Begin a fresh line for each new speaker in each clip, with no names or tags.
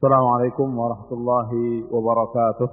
السلام عليكم ورحمة الله وبركاته.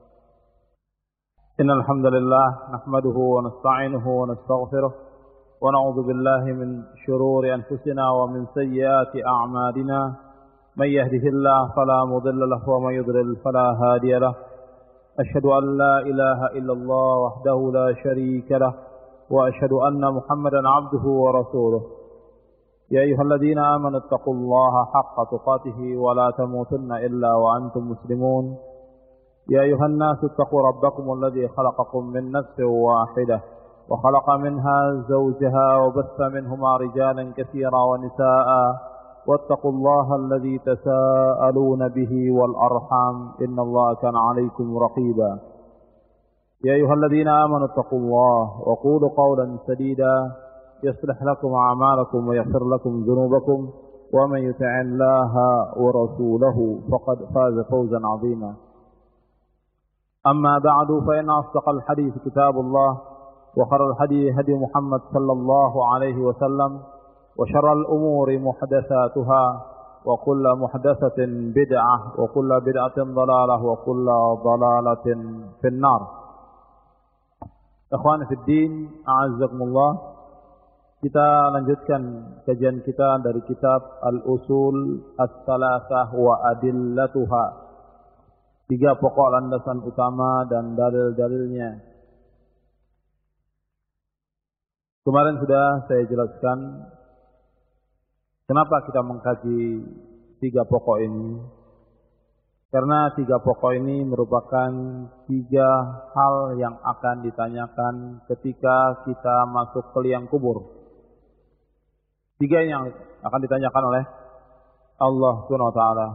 إن الحمد لله نحمده ونستعينه ونستغفره ونعوذ بالله من شرور أنفسنا ومن سيئات أعمالنا. من يهده الله فلا مضل له ومن يضلل فلا هادي له. أشهد أن لا إله إلا الله وحده لا شريك له وأشهد أن محمدا عبده ورسوله. يا أيها الذين آمنوا اتقوا الله حق تقاته ولا تموتن إلا وأنتم مسلمون. يا أيها الناس اتقوا ربكم الذي خلقكم من نفس واحدة وخلق منها زوجها وبث منهما رجالا كثيرا ونساء واتقوا الله الذي تساءلون به والأرحام إن الله كان عليكم رقيبا. يا أيها الذين آمنوا اتقوا الله وقولوا قولا سديدا يصلح لكم أعمالكم ويغفر لكم ذنوبكم ومن يطع الله ورسوله فقد فاز فوزا عظيما. أما بعد فإن أصدق الحديث كتاب الله وخير الهدي هدي محمد صلى الله عليه وسلم وشر الأمور محدثاتها وكل محدثة بدعة وكل بدعة ضلالة وكل ضلالة في النار. إخواني في الدين أعزكم الله. Kita lanjutkan kajian kita dari kitab Al-Usul As-Salasah wa Adillatuha. 3 pokok landasan utama dan dalil-dalilnya. Kemarin sudah saya jelaskan kenapa kita mengkaji 3 pokok ini. Karena 3 pokok ini merupakan 3 hal yang akan ditanyakan ketika kita masuk ke liang kubur. 3 yang akan ditanyakan oleh Allah Subhanahu wa taala.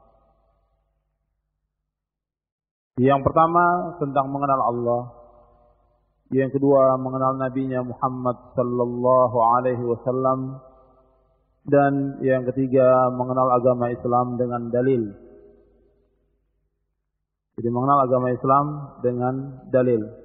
Yang pertama tentang mengenal Allah. Yang kedua mengenal nabinya Muhammad sallallahu alaihi wasallam. Dan yang ketiga mengenal agama Islam dengan dalil. Jadi mengenal agama Islam dengan dalil.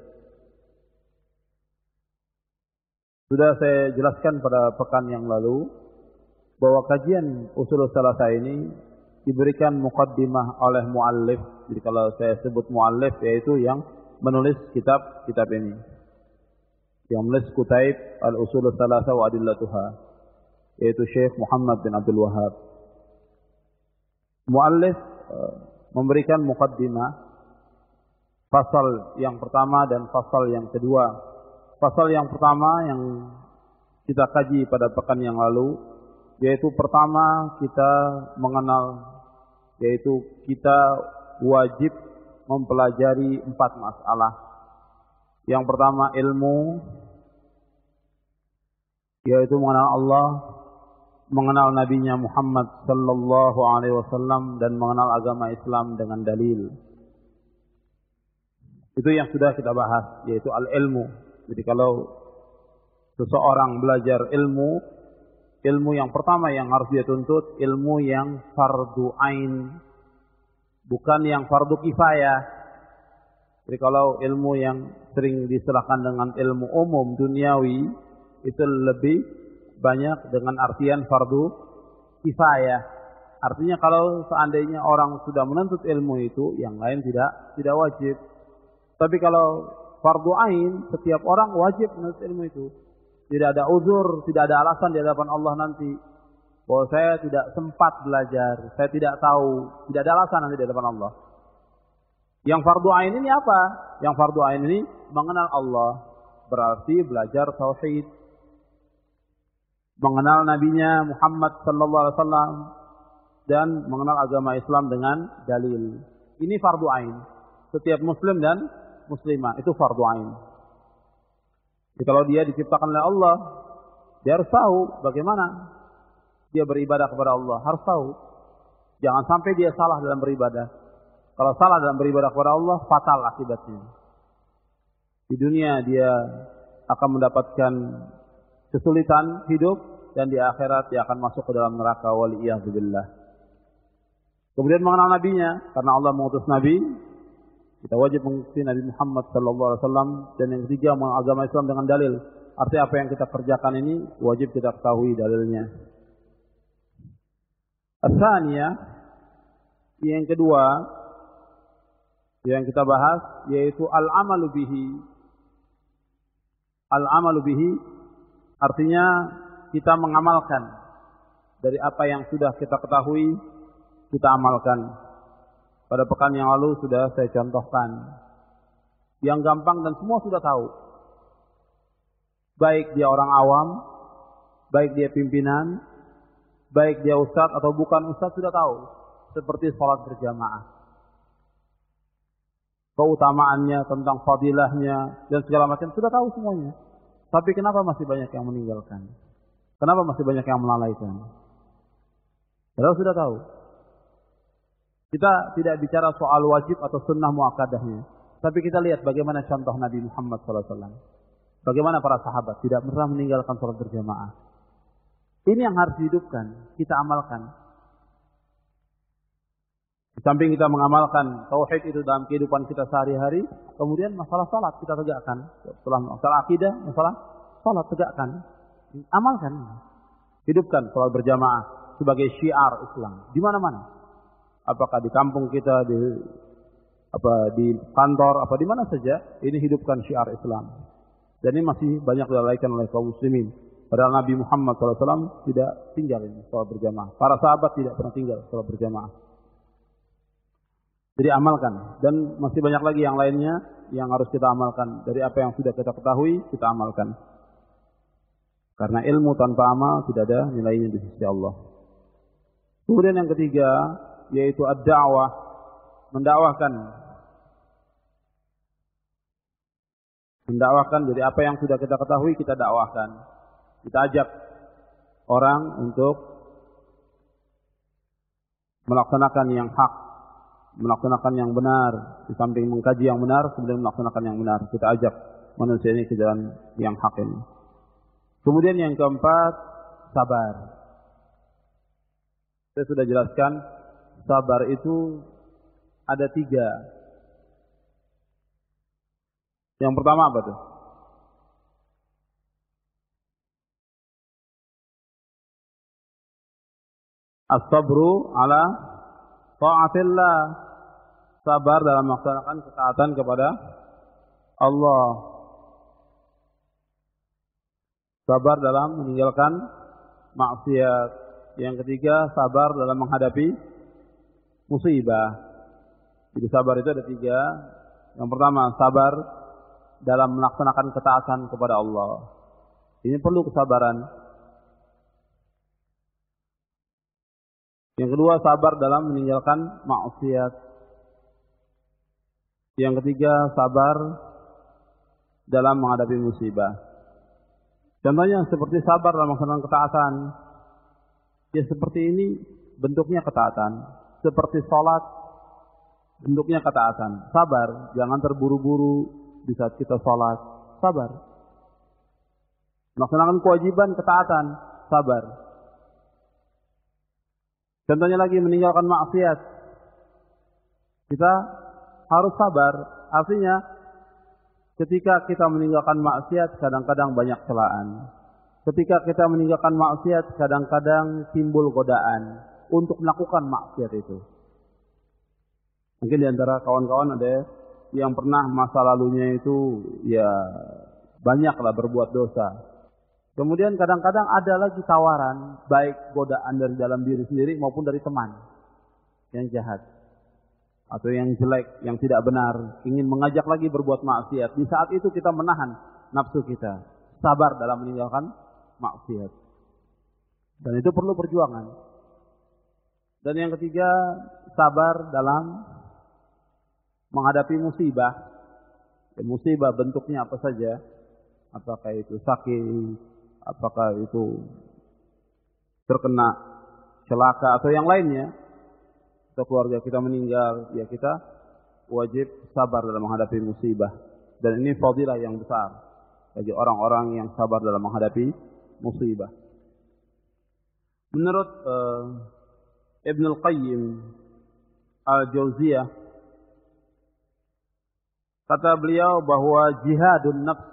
Sudah saya jelaskan pada pekan yang lalu bahwa kajian Ushulus Salasah ini diberikan muqaddimah oleh muallif. Jadi kalau saya sebut muallif yaitu yang menulis kitab ini. Yang menulis Kutaib Al-Ushulus Salasah wa Adillatuha, yaitu Syekh Muhammad bin Abdul Wahhab. Muallif memberikan muqaddimah fasal yang pertama dan fasal yang kedua. Pasal yang pertama yang kita kaji pada pekan yang lalu, yaitu pertama kita mengenal, yaitu kita wajib mempelajari 4 masalah. Yang pertama ilmu, yaitu mengenal Allah, mengenal nabinya Muhammad sallallahu alaihi wasallam dan mengenal agama Islam dengan dalil. Itu yang sudah kita bahas, yaitu al-ilmu. Jadi kalau seseorang belajar ilmu yang pertama yang harus dia tuntut, ilmu yang fardu ain, bukan yang fardu kifayah. Jadi kalau ilmu yang sering diserahkan dengan ilmu umum duniawi, itu lebih banyak dengan artian fardu kifayah. Artinya kalau seandainya orang sudah menuntut ilmu itu, yang lain tidak wajib. Tapi kalau fardu ain, setiap orang wajib menuntut ilmu itu. Tidak ada uzur, tidak ada alasan di hadapan Allah nanti bahwa saya tidak sempat belajar, saya tidak tahu, tidak ada alasan nanti di hadapan Allah. Yang fardu ain ini apa? Yang fardu ain ini mengenal Allah, berarti belajar tauhid, mengenal nabinya Muhammad sallallahu alaihi wasallam dan mengenal agama Islam dengan dalil. Ini fardu ain. Setiap muslim dan muslimah itu fardu ain. Jadi kalau dia diciptakan oleh Allah, dia harus tahu bagaimana dia beribadah kepada Allah, harus tahu. Jangan sampai dia salah dalam beribadah. Kalau salah dalam beribadah kepada Allah, fatal akibatnya. Di dunia dia akan mendapatkan kesulitan hidup dan di akhirat dia akan masuk ke dalam neraka, waliyahzubillah. Kemudian mengenal nabinya, karena Allah mengutus nabi, kita wajib mengikuti Nabi Muhammad sallallahu alaihi wasallam. Dan yang ketiga mengenal agama Islam dengan dalil. Artinya apa yang kita kerjakan ini wajib kita ketahui dalilnya. As-saniyah, Yang kedua yang kita bahas yaitu al-amalu bihi. Al-amalu bihi artinya kita mengamalkan dari apa yang sudah kita ketahui, kita amalkan. Pada pekan yang lalu sudah saya contohkan. Yang gampang dan semua sudah tahu. Baik dia orang awam, baik dia pimpinan, baik dia ustadz atau bukan ustadz sudah tahu. Seperti sholat berjamaah. Keutamaannya, tentang fadilahnya, dan segala macam sudah tahu semuanya. Tapi kenapa masih banyak yang meninggalkan? Kenapa masih banyak yang melalaikan? Padahal sudah tahu. Kita tidak bicara soal wajib atau sunnah muakkadahnya. Tapi kita lihat bagaimana contoh Nabi Muhammad SAW. Bagaimana para sahabat tidak pernah meninggalkan sholat berjamaah. Ini yang harus dihidupkan, kita amalkan. Di samping kita mengamalkan tauhid itu dalam kehidupan kita sehari-hari, kemudian masalah salat kita tegakkan. Setelah masalah akidah, masalah salat tegakkan. Amalkan. Hidupkan salat berjamaah sebagai syiar Islam di mana-mana. Apakah di kampung kita, di kantor, apa di mana saja, ini hidupkan syiar Islam. Dan ini masih banyak dilalaikan oleh kaum muslimin. Padahal Nabi Muhammad SAW tidak tinggal ini salat berjamaah. Para sahabat tidak pernah tinggal salat berjamaah. Jadi amalkan. Dan masih banyak lagi yang lainnya yang harus kita amalkan. Dari apa yang sudah kita ketahui, kita amalkan. Karena ilmu tanpa amal tidak ada nilainya di sisi Allah. Kemudian yang ketiga, yaitu ad-da'wah. Mendakwahkan. Mendakwahkan, jadi apa yang sudah kita ketahui, kita dakwahkan. Kita ajak orang untuk melaksanakan yang hak. Melaksanakan yang benar, di samping mengkaji yang benar, kemudian melaksanakan yang benar. Kita ajak manusia ini ke jalan yang hak ini. Kemudian yang keempat, sabar. Saya sudah jelaskan, sabar itu ada 3. Yang pertama apa tuh? As-sabru ala ta'atillah. Sabar dalam melaksanakan ketaatan kepada Allah. Sabar dalam meninggalkan maksiat. Yang ketiga, sabar dalam menghadapi musibah. Jadi sabar itu ada 3. Yang pertama, sabar dalam melaksanakan ketaatan kepada Allah. Ini perlu kesabaran. Yang kedua, sabar dalam meninggalkan maksiat. Yang ketiga, sabar dalam menghadapi musibah. Contohnya seperti sabar dalam melaksanakan ketaatan. Ya seperti ini bentuknya ketaatan. Seperti sholat, bentuknya ketaatan. Sabar, jangan terburu-buru di saat kita sholat. Sabar. Melaksanakan kewajiban ketaatan. Sabar. Contohnya lagi meninggalkan maksiat. Kita harus sabar. Artinya ketika kita meninggalkan maksiat kadang-kadang banyak celaan. Ketika kita meninggalkan maksiat kadang-kadang timbul godaan untuk melakukan maksiat itu. Mungkin di antara kawan-kawan ada yang pernah masa lalunya itu ya banyaklah berbuat dosa. Kemudian kadang-kadang ada lagi tawaran, baik godaan dari dalam diri sendiri maupun dari teman yang jahat atau yang jelek, yang tidak benar, ingin mengajak lagi berbuat maksiat. Di saat itu kita menahan nafsu kita, sabar dalam meninggalkan maksiat. Dan itu perlu perjuangan. Dan yang ketiga, sabar dalam menghadapi musibah. Ya, musibah bentuknya apa saja, apakah itu sakit, apakah itu terkena celaka atau yang lainnya, atau keluarga kita meninggal, ya kita wajib sabar dalam menghadapi musibah. Dan ini fadilah yang besar bagi orang-orang yang sabar dalam menghadapi musibah. Menurut Ibn Al-Qayyim Al-Jauziyah, kata beliau bahwa jihadun nafs,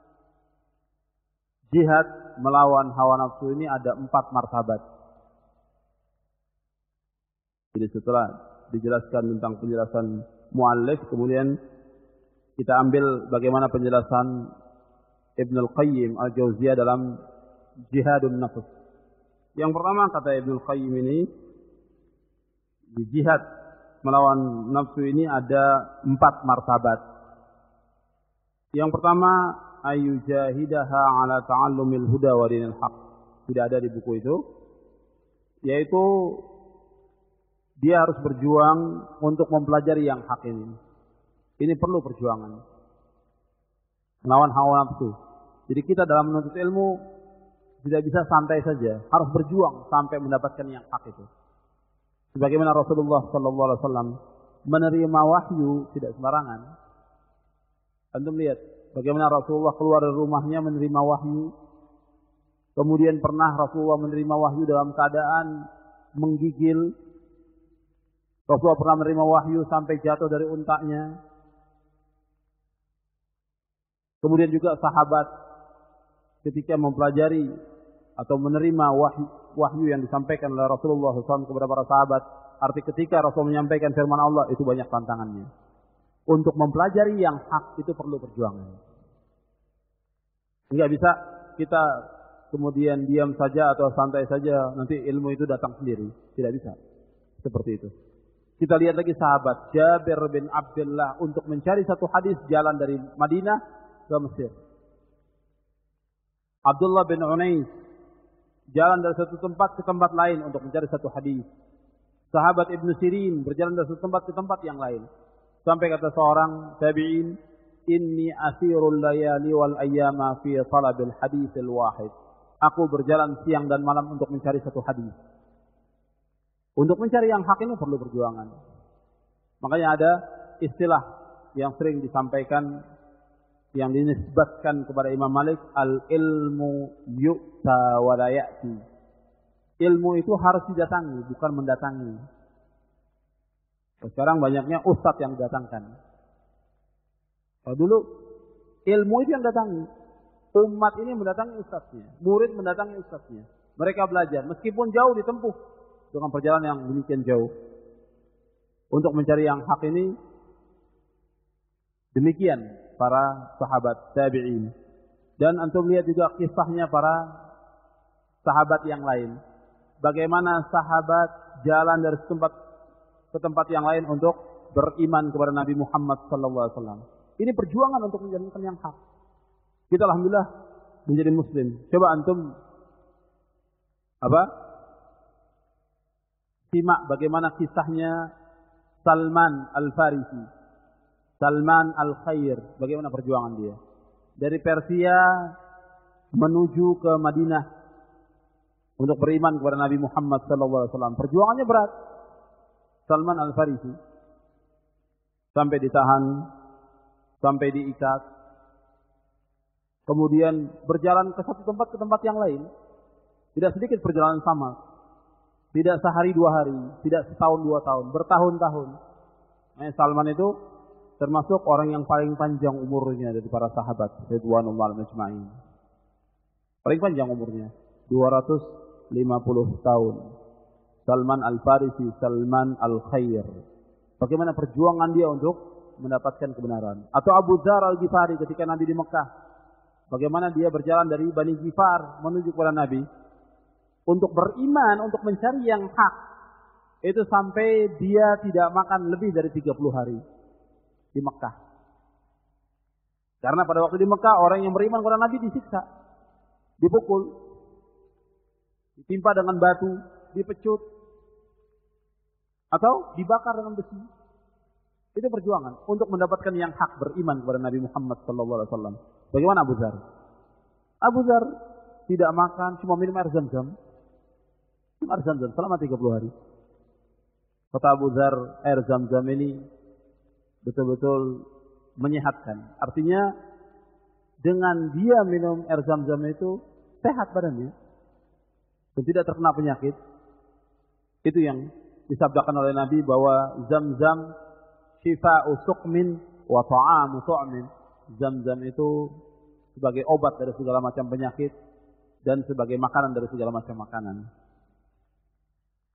jihad melawan hawa nafsu ini ada 4 martabat. Jadi setelah dijelaskan tentang penjelasan muallif, kemudian kita ambil bagaimana penjelasan Ibnul Qayyim Al-Jauziyah dalam Jihadun Nafs. Yang pertama kata Ibnul Qayyim ini, di jihad melawan nafsu ini ada 4 martabat. Yang pertama, ayyujahidaha ala ta'allumil huda wa dinil haq. Tidak ada di buku itu. Yaitu dia harus berjuang untuk mempelajari yang hak ini. Ini perlu perjuangan. Melawan hawa nafsu. Jadi kita dalam menuntut ilmu tidak bisa santai saja, harus berjuang sampai mendapatkan yang hak itu. Sebagaimana Rasulullah sallallahu alaihi wasallam menerima wahyu tidak sembarangan. Antum lihat bagaimana Rasulullah keluar dari rumahnya menerima wahyu. Kemudian pernah Rasulullah menerima wahyu dalam keadaan menggigil. Rasulullah pernah menerima wahyu sampai jatuh dari untanya. Kemudian juga sahabat ketika mempelajari atau menerima wahyu yang disampaikan oleh Rasulullah SAW kepada para sahabat. Arti ketika Rasul menyampaikan firman Allah itu banyak tantangannya. Untuk mempelajari yang hak itu perlu perjuangan. Enggak bisa kita kemudian diam saja atau santai saja, nanti ilmu itu datang sendiri. Tidak bisa. Seperti itu. Kita lihat lagi sahabat Jabir bin Abdullah untuk mencari satu hadis jalan dari Madinah ke Mesir. Abdullah bin Unais jalan dari satu tempat ke tempat lain untuk mencari satu hadis. Sahabat Ibnu Sirin berjalan dari satu tempat ke tempat yang lain. Sampai kata seorang tabi'in, "Inni asirul layali wal ayyama fi talabil haditsil wahid." Aku berjalan siang dan malam untuk mencari satu hadis. Untuk mencari yang hak ini perlu perjuangan. Makanya ada istilah yang sering disampaikan yang dinisbatkan kepada Imam Malik, al-ilmu yu'ta wa la ya'ti. Ilmu itu harus didatangi, bukan mendatangi. Sekarang banyaknya ustadz yang datangkan. Kalau dulu ilmu itu yang datangi. Umat ini mendatangi ustadznya, murid mendatangi ustadznya. Mereka belajar meskipun jauh ditempuh dengan perjalanan yang demikian jauh. Untuk mencari yang hak ini demikian para sahabat tabi'in. Dan antum lihat juga kisahnya para sahabat yang lain. Bagaimana sahabat jalan dari tempat ke tempat yang lain untuk beriman kepada Nabi Muhammad SAW. Ini perjuangan untuk menjadikan yang hak. Kita alhamdulillah menjadi muslim. Coba antum simak bagaimana kisahnya Salman Al-Farisi. Salman Al-Khair. Bagaimana perjuangan dia. Dari Persia menuju ke Madinah untuk beriman kepada Nabi Muhammad SAW. Perjuangannya berat. Salman Al-Farisi sampai ditahan, sampai diikat, kemudian berjalan ke satu tempat ke tempat yang lain. Tidak sedikit perjalanan sama, tidak sehari 2 hari, tidak setahun 2 tahun, bertahun-tahun. Salman itu termasuk orang yang paling panjang umurnya dari para sahabat ridwanullah majma'in. Paling panjang umurnya 250 tahun. Salman Al-Farisi, Salman Al-Khair. Bagaimana perjuangan dia untuk mendapatkan kebenaran. Atau Abu Dzar Al-Ghifari ketika Nabi di Mekah. Bagaimana dia berjalan dari Bani Ghifar menuju kepada Nabi. Untuk beriman, untuk mencari yang hak. Itu sampai dia tidak makan lebih dari 30 hari. Di Mekah. Karena pada waktu di Mekah, orang yang beriman kepada Nabi disiksa. Dipukul. Ditimpa dengan batu. Dipecut. Atau dibakar dengan besi. Itu perjuangan untuk mendapatkan yang hak beriman kepada Nabi Muhammad SAW. Bagaimana Abu Dzar? Abu Dzar tidak makan, cuma minum air zam-zam. Air zam-zam selama 30 hari. Kata Abu Dzar, air zam-zam ini betul-betul menyehatkan. Artinya dengan dia minum air zam-zam itu sehat badannya dan tidak terkena penyakit. Itu yang disabdakan oleh Nabi bahwa zam-zam syifa'u suqmin wa ta'amu tu'min. Zam-zam itu sebagai obat dari segala macam penyakit dan sebagai makanan dari segala macam makanan.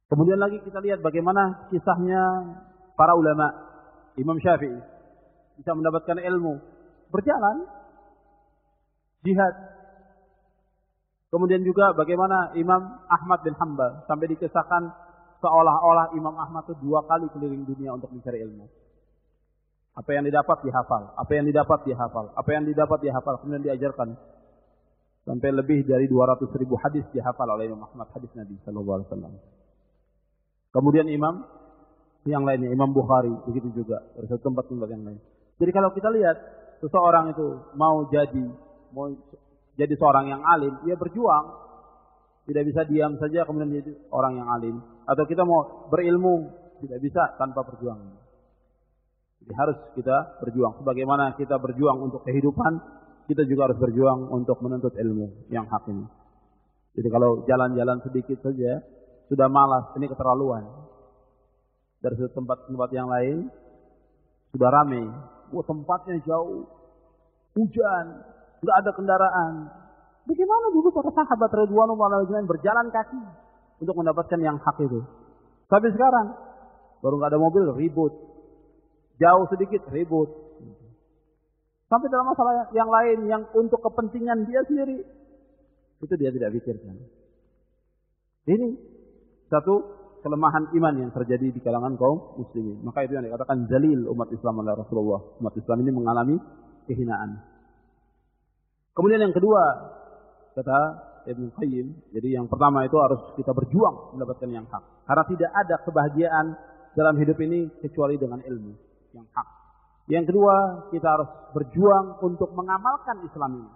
Kemudian lagi kita lihat bagaimana kisahnya para ulama. Imam Syafi'i bisa mendapatkan ilmu, berjalan, jihad. Kemudian juga bagaimana Imam Ahmad bin Hanbal sampai dikisahkan seolah-olah Imam Ahmad itu 2 kali keliling dunia untuk mencari ilmu. Apa yang didapat dihafal, apa yang didapat dihafal, apa yang didapat dihafal, kemudian diajarkan. Sampai lebih dari 200.000 hadis dihafal oleh Imam Ahmad, hadis Nabi sallallahu alaihi wasallam. Kemudian imam yang lainnya, Imam Bukhari, begitu juga dari satu tempat-tempat yang lain. Jadi kalau kita lihat seseorang itu mau jadi seorang yang alim, dia berjuang. Tidak bisa diam saja kemudian jadi orang yang alim. Atau kita mau berilmu, tidak bisa tanpa perjuangan. Jadi harus kita berjuang. Sebagaimana kita berjuang untuk kehidupan, kita juga harus berjuang untuk menuntut ilmu yang hak ini. Jadi kalau jalan-jalan sedikit saja, sudah malas, ini keterlaluan. Dari tempat-tempat yang lain, sudah ramai. Tempatnya jauh, hujan, nggak ada kendaraan. Bagaimana dulu para sahabat Ridwanullah alaihim berjalan kaki untuk mendapatkan yang hak itu? Tapi sekarang, baru nggak ada mobil, ribut. Jauh sedikit, ribut. Sampai dalam masalah yang lain, yang untuk kepentingan dia sendiri, itu dia tidak pikirkan. Ini satu kelemahan iman yang terjadi di kalangan kaum muslimin. Maka itu yang dikatakan zalil umat Islam oleh Rasulullah. Umat Islam ini mengalami kehinaan. Kemudian yang kedua, kata Ibnu Qayyim, jadi yang pertama itu harus kita berjuang mendapatkan yang hak. Karena tidak ada kebahagiaan dalam hidup ini kecuali dengan ilmu yang hak. Yang kedua, kita harus berjuang untuk mengamalkan Islam ini.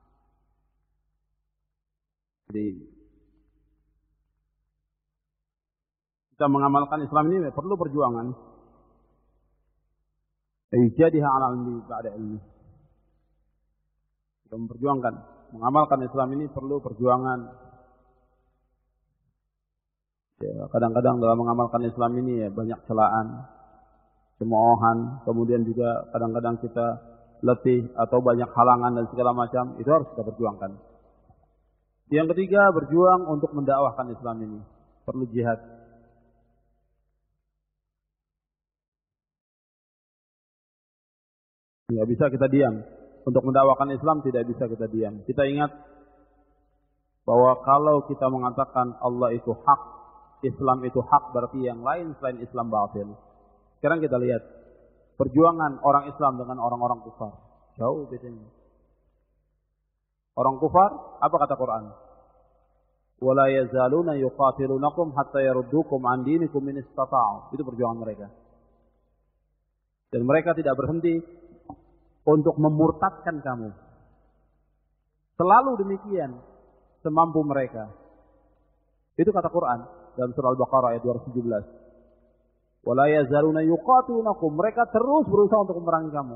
Jadi kita mengamalkan Islam ini perlu perjuangan. Ijtihad 'ala ilmi ba'da ilmi. Kita memperjuangkan, mengamalkan Islam ini perlu perjuangan. Ya, kadang-kadang dalam mengamalkan Islam ini ya banyak celaan, cemoohan, kemudian juga kadang-kadang kita letih atau banyak halangan dan segala macam, itu harus kita perjuangkan. Yang ketiga, berjuang untuk mendakwahkan Islam ini, perlu jihad. Tidak bisa kita diam. Untuk mendakwakan Islam tidak bisa kita diam. Kita ingat bahwa kalau kita mengatakan Allah itu hak, Islam itu hak, berarti yang lain selain Islam batil. Sekarang kita lihat perjuangan orang Islam dengan orang-orang kufar. Jauh bedanya. Orang kufar, apa kata Quran? وَلَا يَزَالُونَ يُقَاتِلُونَكُمْ حَتَّى يَرُدُّوكُمْ عَنْ دِينِكُمْ إِنِ اسْتَطَاعُوا. Itu perjuangan mereka. Dan mereka tidak berhenti untuk memurtadkan kamu. Selalu demikian, semampu mereka. Itu kata Quran dalam surah Al-Baqarah ayat 217. وَلَا يَزَالُونَ يُقَاتِلُونَكُمْ. Mereka terus berusaha untuk memerangi kamu.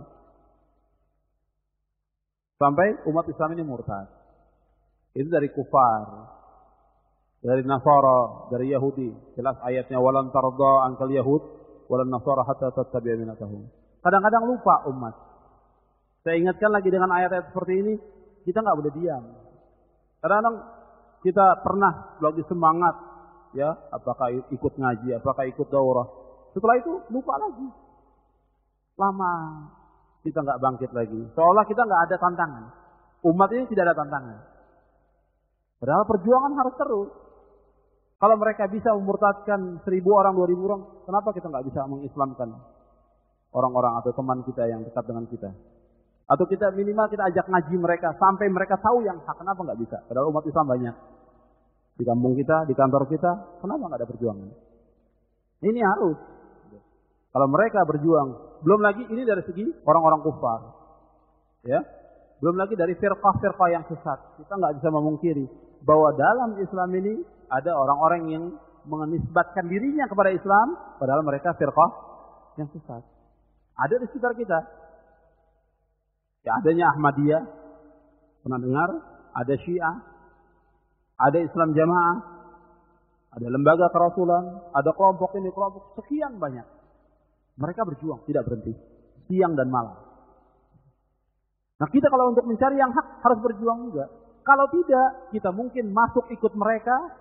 Sampai umat Islam ini murtad. Itu dari kufar, dari Nasara, dari Yahudi. Jelas ayatnya walan tarda ankal yahud walan nasara hatta tattabi'a millatahum. Kadang-kadang lupa umat. Saya ingatkan lagi dengan ayat-ayat seperti ini, kita nggak boleh diam. Kadang-kadang kita pernah lagi semangat, ya, apakah ikut ngaji, apakah ikut daurah. Setelah itu lupa lagi. Lama kita nggak bangkit lagi. Seolah kita nggak ada tantangan. Umat ini tidak ada tantangan. Padahal perjuangan harus terus. Kalau mereka bisa memurtadkan 1.000 orang, 2.000 orang, kenapa kita nggak bisa mengislamkan orang-orang atau teman kita yang dekat dengan kita? Atau kita minimal kita ajak ngaji mereka sampai mereka tahu yang hak. Kenapa nggak bisa? Padahal umat Islam banyak di kampung kita, di kantor kita. Kenapa nggak ada perjuangan? Ini harus. Kalau mereka berjuang, belum lagi ini dari segi orang-orang kufar, ya, belum lagi dari firqah-firqah yang sesat. Kita nggak bisa memungkiri bahwa dalam Islam ini ada orang-orang yang menisbatkan dirinya kepada Islam, padahal mereka firqah yang sesat. Ada di sekitar kita. Ya, adanya Ahmadiyah, pernah dengar? Ada Syiah, ada Islam Jamaah, ada lembaga kerasulan, ada kelompok ini, kelompok sekian banyak. Mereka berjuang, tidak berhenti, siang dan malam. Nah, kita kalau untuk mencari yang hak harus berjuang juga. Kalau tidak, kita mungkin masuk ikut mereka,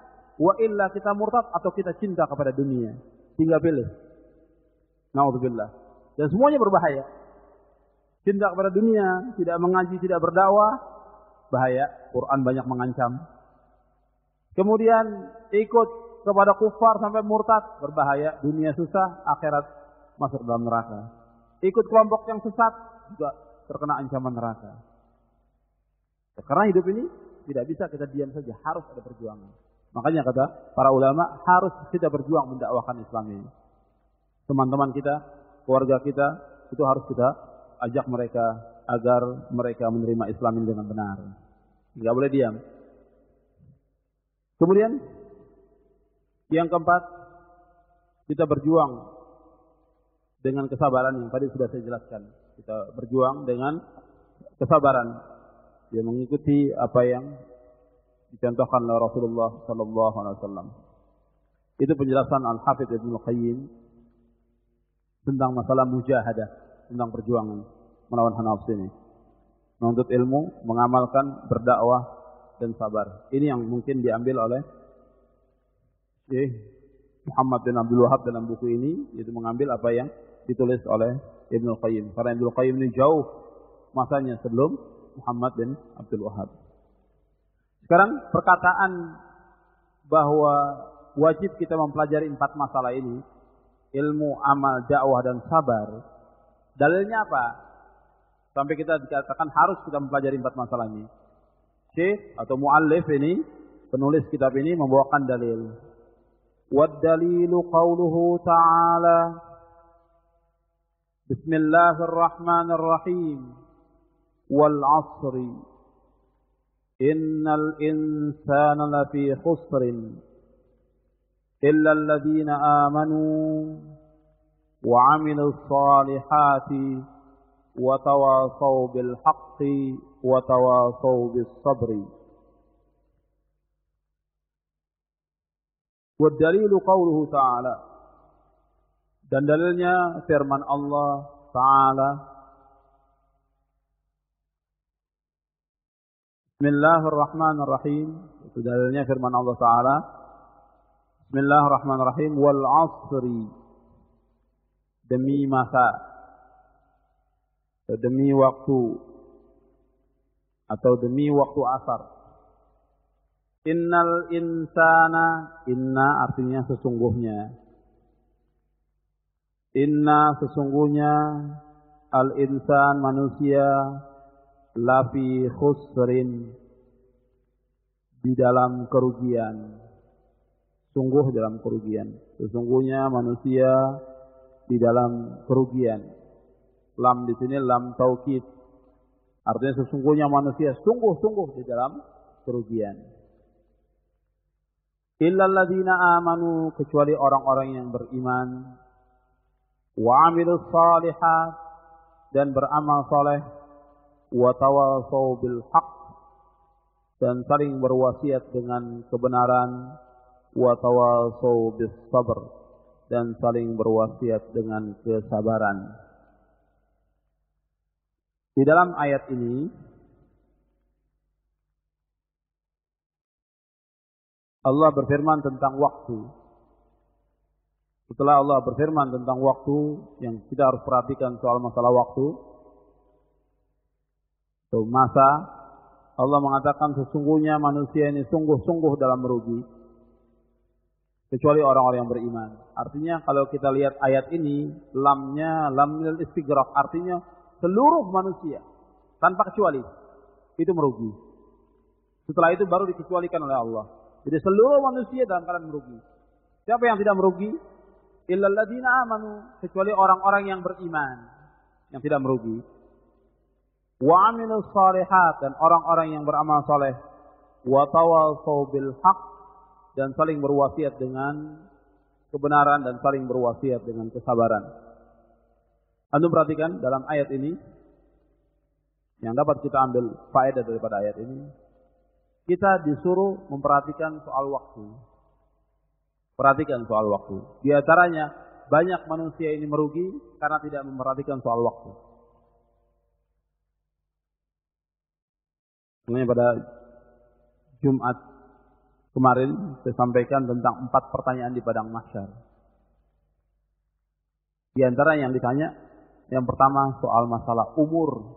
Wa illa kita murtad atau kita cinta kepada dunia. Tinggal pilih. Na'udzubillah. Dan semuanya berbahaya. Cinta kepada dunia, tidak mengaji, tidak berdakwah, bahaya. Quran banyak mengancam. Kemudian ikut kepada kufar sampai murtad, berbahaya. Dunia susah, akhirat masuk dalam neraka. Ikut kelompok yang sesat, juga terkena ancaman neraka. Karena hidup ini tidak bisa kita diam saja, harus ada perjuangan. Makanya kata para ulama, harus kita berjuang mendakwahkan Islam ini. Teman-teman kita, keluarga kita, itu harus kita ajak mereka agar mereka menerima Islam ini dengan benar. Tidak boleh diam. Kemudian, yang keempat, kita berjuang dengan kesabaran yang tadi sudah saya jelaskan. Kita berjuang dengan kesabaran. Dia mengikuti apa yang dicontohkan oleh Rasulullah sallallahu alaihi wasallam. Itu penjelasan Al-Hafidz Ibnu Qayyim tentang masalah mujahadah, tentang perjuangan melawan hawa nafsu ini. Menuntut ilmu, mengamalkan, berdakwah dan sabar. Ini yang mungkin diambil oleh Syekh Muhammad bin Abdul Wahab dalam buku ini, yaitu mengambil apa yang ditulis oleh Ibnu Qayyim. Karena Ibnu Qayyim ini jauh masanya sebelum Muhammad bin Abdul Wahab. Sekarang perkataan bahwa wajib kita mempelajari 4 masalah ini, ilmu, amal, dakwah dan sabar. Dalilnya apa? Sampai kita dikatakan harus kita mempelajari 4 masalah ini. Syekh atau muallif ini, penulis kitab ini membawakan dalil. Wad-dalilu qauluhu ta'ala. Bismillahirrahmanirrahim. Wal 'ashri. Innal insana lafi khusrin illa alladhina amanu wa 'amilus salihati wa tawasaw bil haqqi wa tawasaw bis sabri. Wad dalilu qauluhu ta'ala. Dan dalilnya firman Allah Ta'ala. Bismillahirrahmanirrahim. Itu dalilnya firman Allah Ta'ala. Bismillahirrahmanirrahim. Wal 'ashri. Demi masa. Atau demi waktu. Atau demi waktu asar. Innal insana. Inna artinya sesungguhnya. Inna sesungguhnya. Al-insan manusia. Lafi khusrin, di dalam kerugian. Sungguh dalam kerugian. Sesungguhnya manusia di dalam kerugian. Lam di sini lam taukid. Artinya sesungguhnya manusia sungguh-sungguh di dalam kerugian. Illal ladzina amanu, kecuali orang-orang yang beriman. Wa 'amilus shalihat, dan beramal saleh. Wa tawasaw bil haqq, dan saling berwasiat dengan kebenaran. Wa tawasaw bis sabr, dan saling berwasiat dengan kesabaran. Di dalam ayat ini Allah berfirman tentang waktu. Setelah Allah berfirman tentang waktu, yang kita harus perhatikan soal masalah waktu, masa, Allah mengatakan sesungguhnya manusia ini sungguh-sungguh dalam merugi. Kecuali orang-orang yang beriman. Artinya kalau kita lihat ayat ini, lamnya lam minal istighraq, artinya seluruh manusia tanpa kecuali itu merugi. Setelah itu baru dikecualikan oleh Allah. Jadi seluruh manusia dalam keadaan merugi. Siapa yang tidak merugi? Illal ladzina amanu, kecuali orang-orang yang beriman yang tidak merugi. Wa 'amilus shalihat, dan orang-orang yang beramal saleh. Wa tawasaw bil haqq, dan saling berwasiat dengan kebenaran dan saling berwasiat dengan kesabaran. Anda perhatikan dalam ayat ini yang dapat kita ambil faedah daripada ayat ini, kita disuruh memperhatikan soal waktu. Perhatikan soal waktu. Di antaranya banyak manusia ini merugi karena tidak memperhatikan soal waktu. Sebenarnya pada Jumat Kemarin saya sampaikan tentang 4 pertanyaan di padang mahsyar. Di antara yang ditanya, yang pertama soal masalah umur.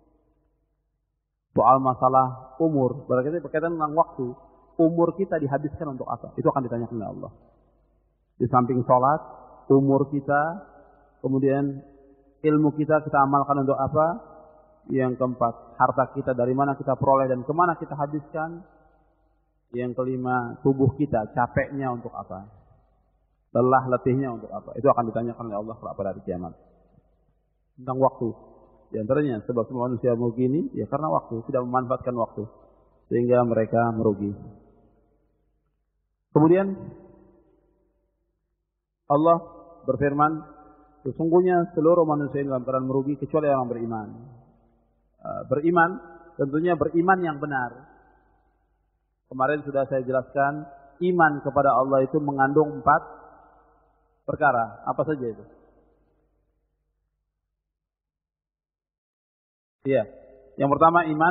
Soal masalah umur, berkaitan tentang waktu. Umur kita dihabiskan untuk apa? Itu akan ditanyakan oleh Allah. Di samping sholat, umur kita, kemudian ilmu kita amalkan untuk apa? Yang keempat, harta kita dari mana kita peroleh dan kemana kita habiskan. Yang kelima, tubuh kita capeknya untuk apa? Lelah letihnya untuk apa? Itu akan ditanyakan oleh Allah pada hari kiamat. Tentang waktu. Di antaranya sebab semua manusia merugi ini ya karena waktu, tidak memanfaatkan waktu sehingga mereka merugi. Kemudian Allah berfirman, sesungguhnya seluruh manusia dalam keadaan merugi kecuali orang beriman. Beriman tentunya beriman yang benar. Kemarin sudah saya jelaskan, iman kepada Allah itu mengandung 4 perkara. Apa saja itu? Iya. Yang pertama iman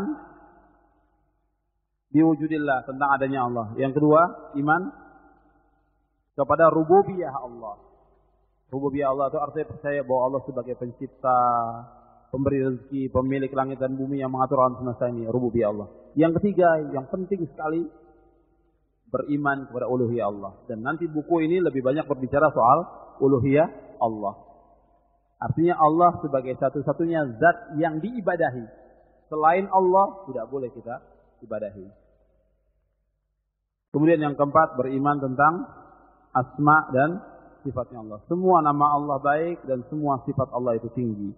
biwujudillah, tentang adanya Allah. Yang kedua, iman kepada rububiyah Allah. Rububiyah Allah itu artinya percaya bahwa Allah sebagai pencipta, pemberi rezeki, pemilik langit dan bumi yang mengatur alam semesta ini, rububiyah Allah. Yang ketiga, yang penting sekali, beriman kepada uluhiyah Allah. Dan nanti buku ini lebih banyak berbicara soal uluhiyah Allah. Artinya Allah sebagai satu-satunya zat yang diibadahi. Selain Allah tidak boleh kita ibadahi. Kemudian yang keempat, beriman tentang asma dan sifatnya Allah. Semua nama Allah baik dan semua sifat Allah itu tinggi.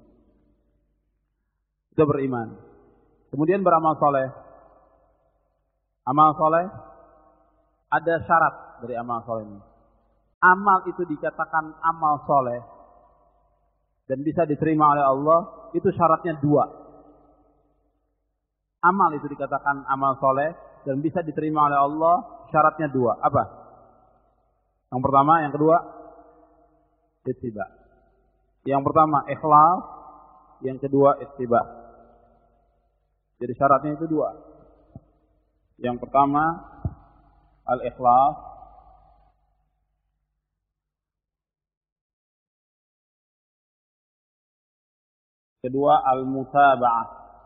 Itu beriman. Kemudian beramal soleh. Amal soleh, ada syarat dari amal soleh ini. Amal itu dikatakan amal soleh dan bisa diterima oleh Allah, itu syaratnya 2. Amal itu dikatakan amal soleh dan bisa diterima oleh Allah, syaratnya 2. Apa? Yang pertama, yang kedua, ittiba. Yang pertama ikhlas, yang kedua ittiba. Jadi syaratnya itu 2. Yang pertama al-ikhlas, kedua al-mutaba'ah.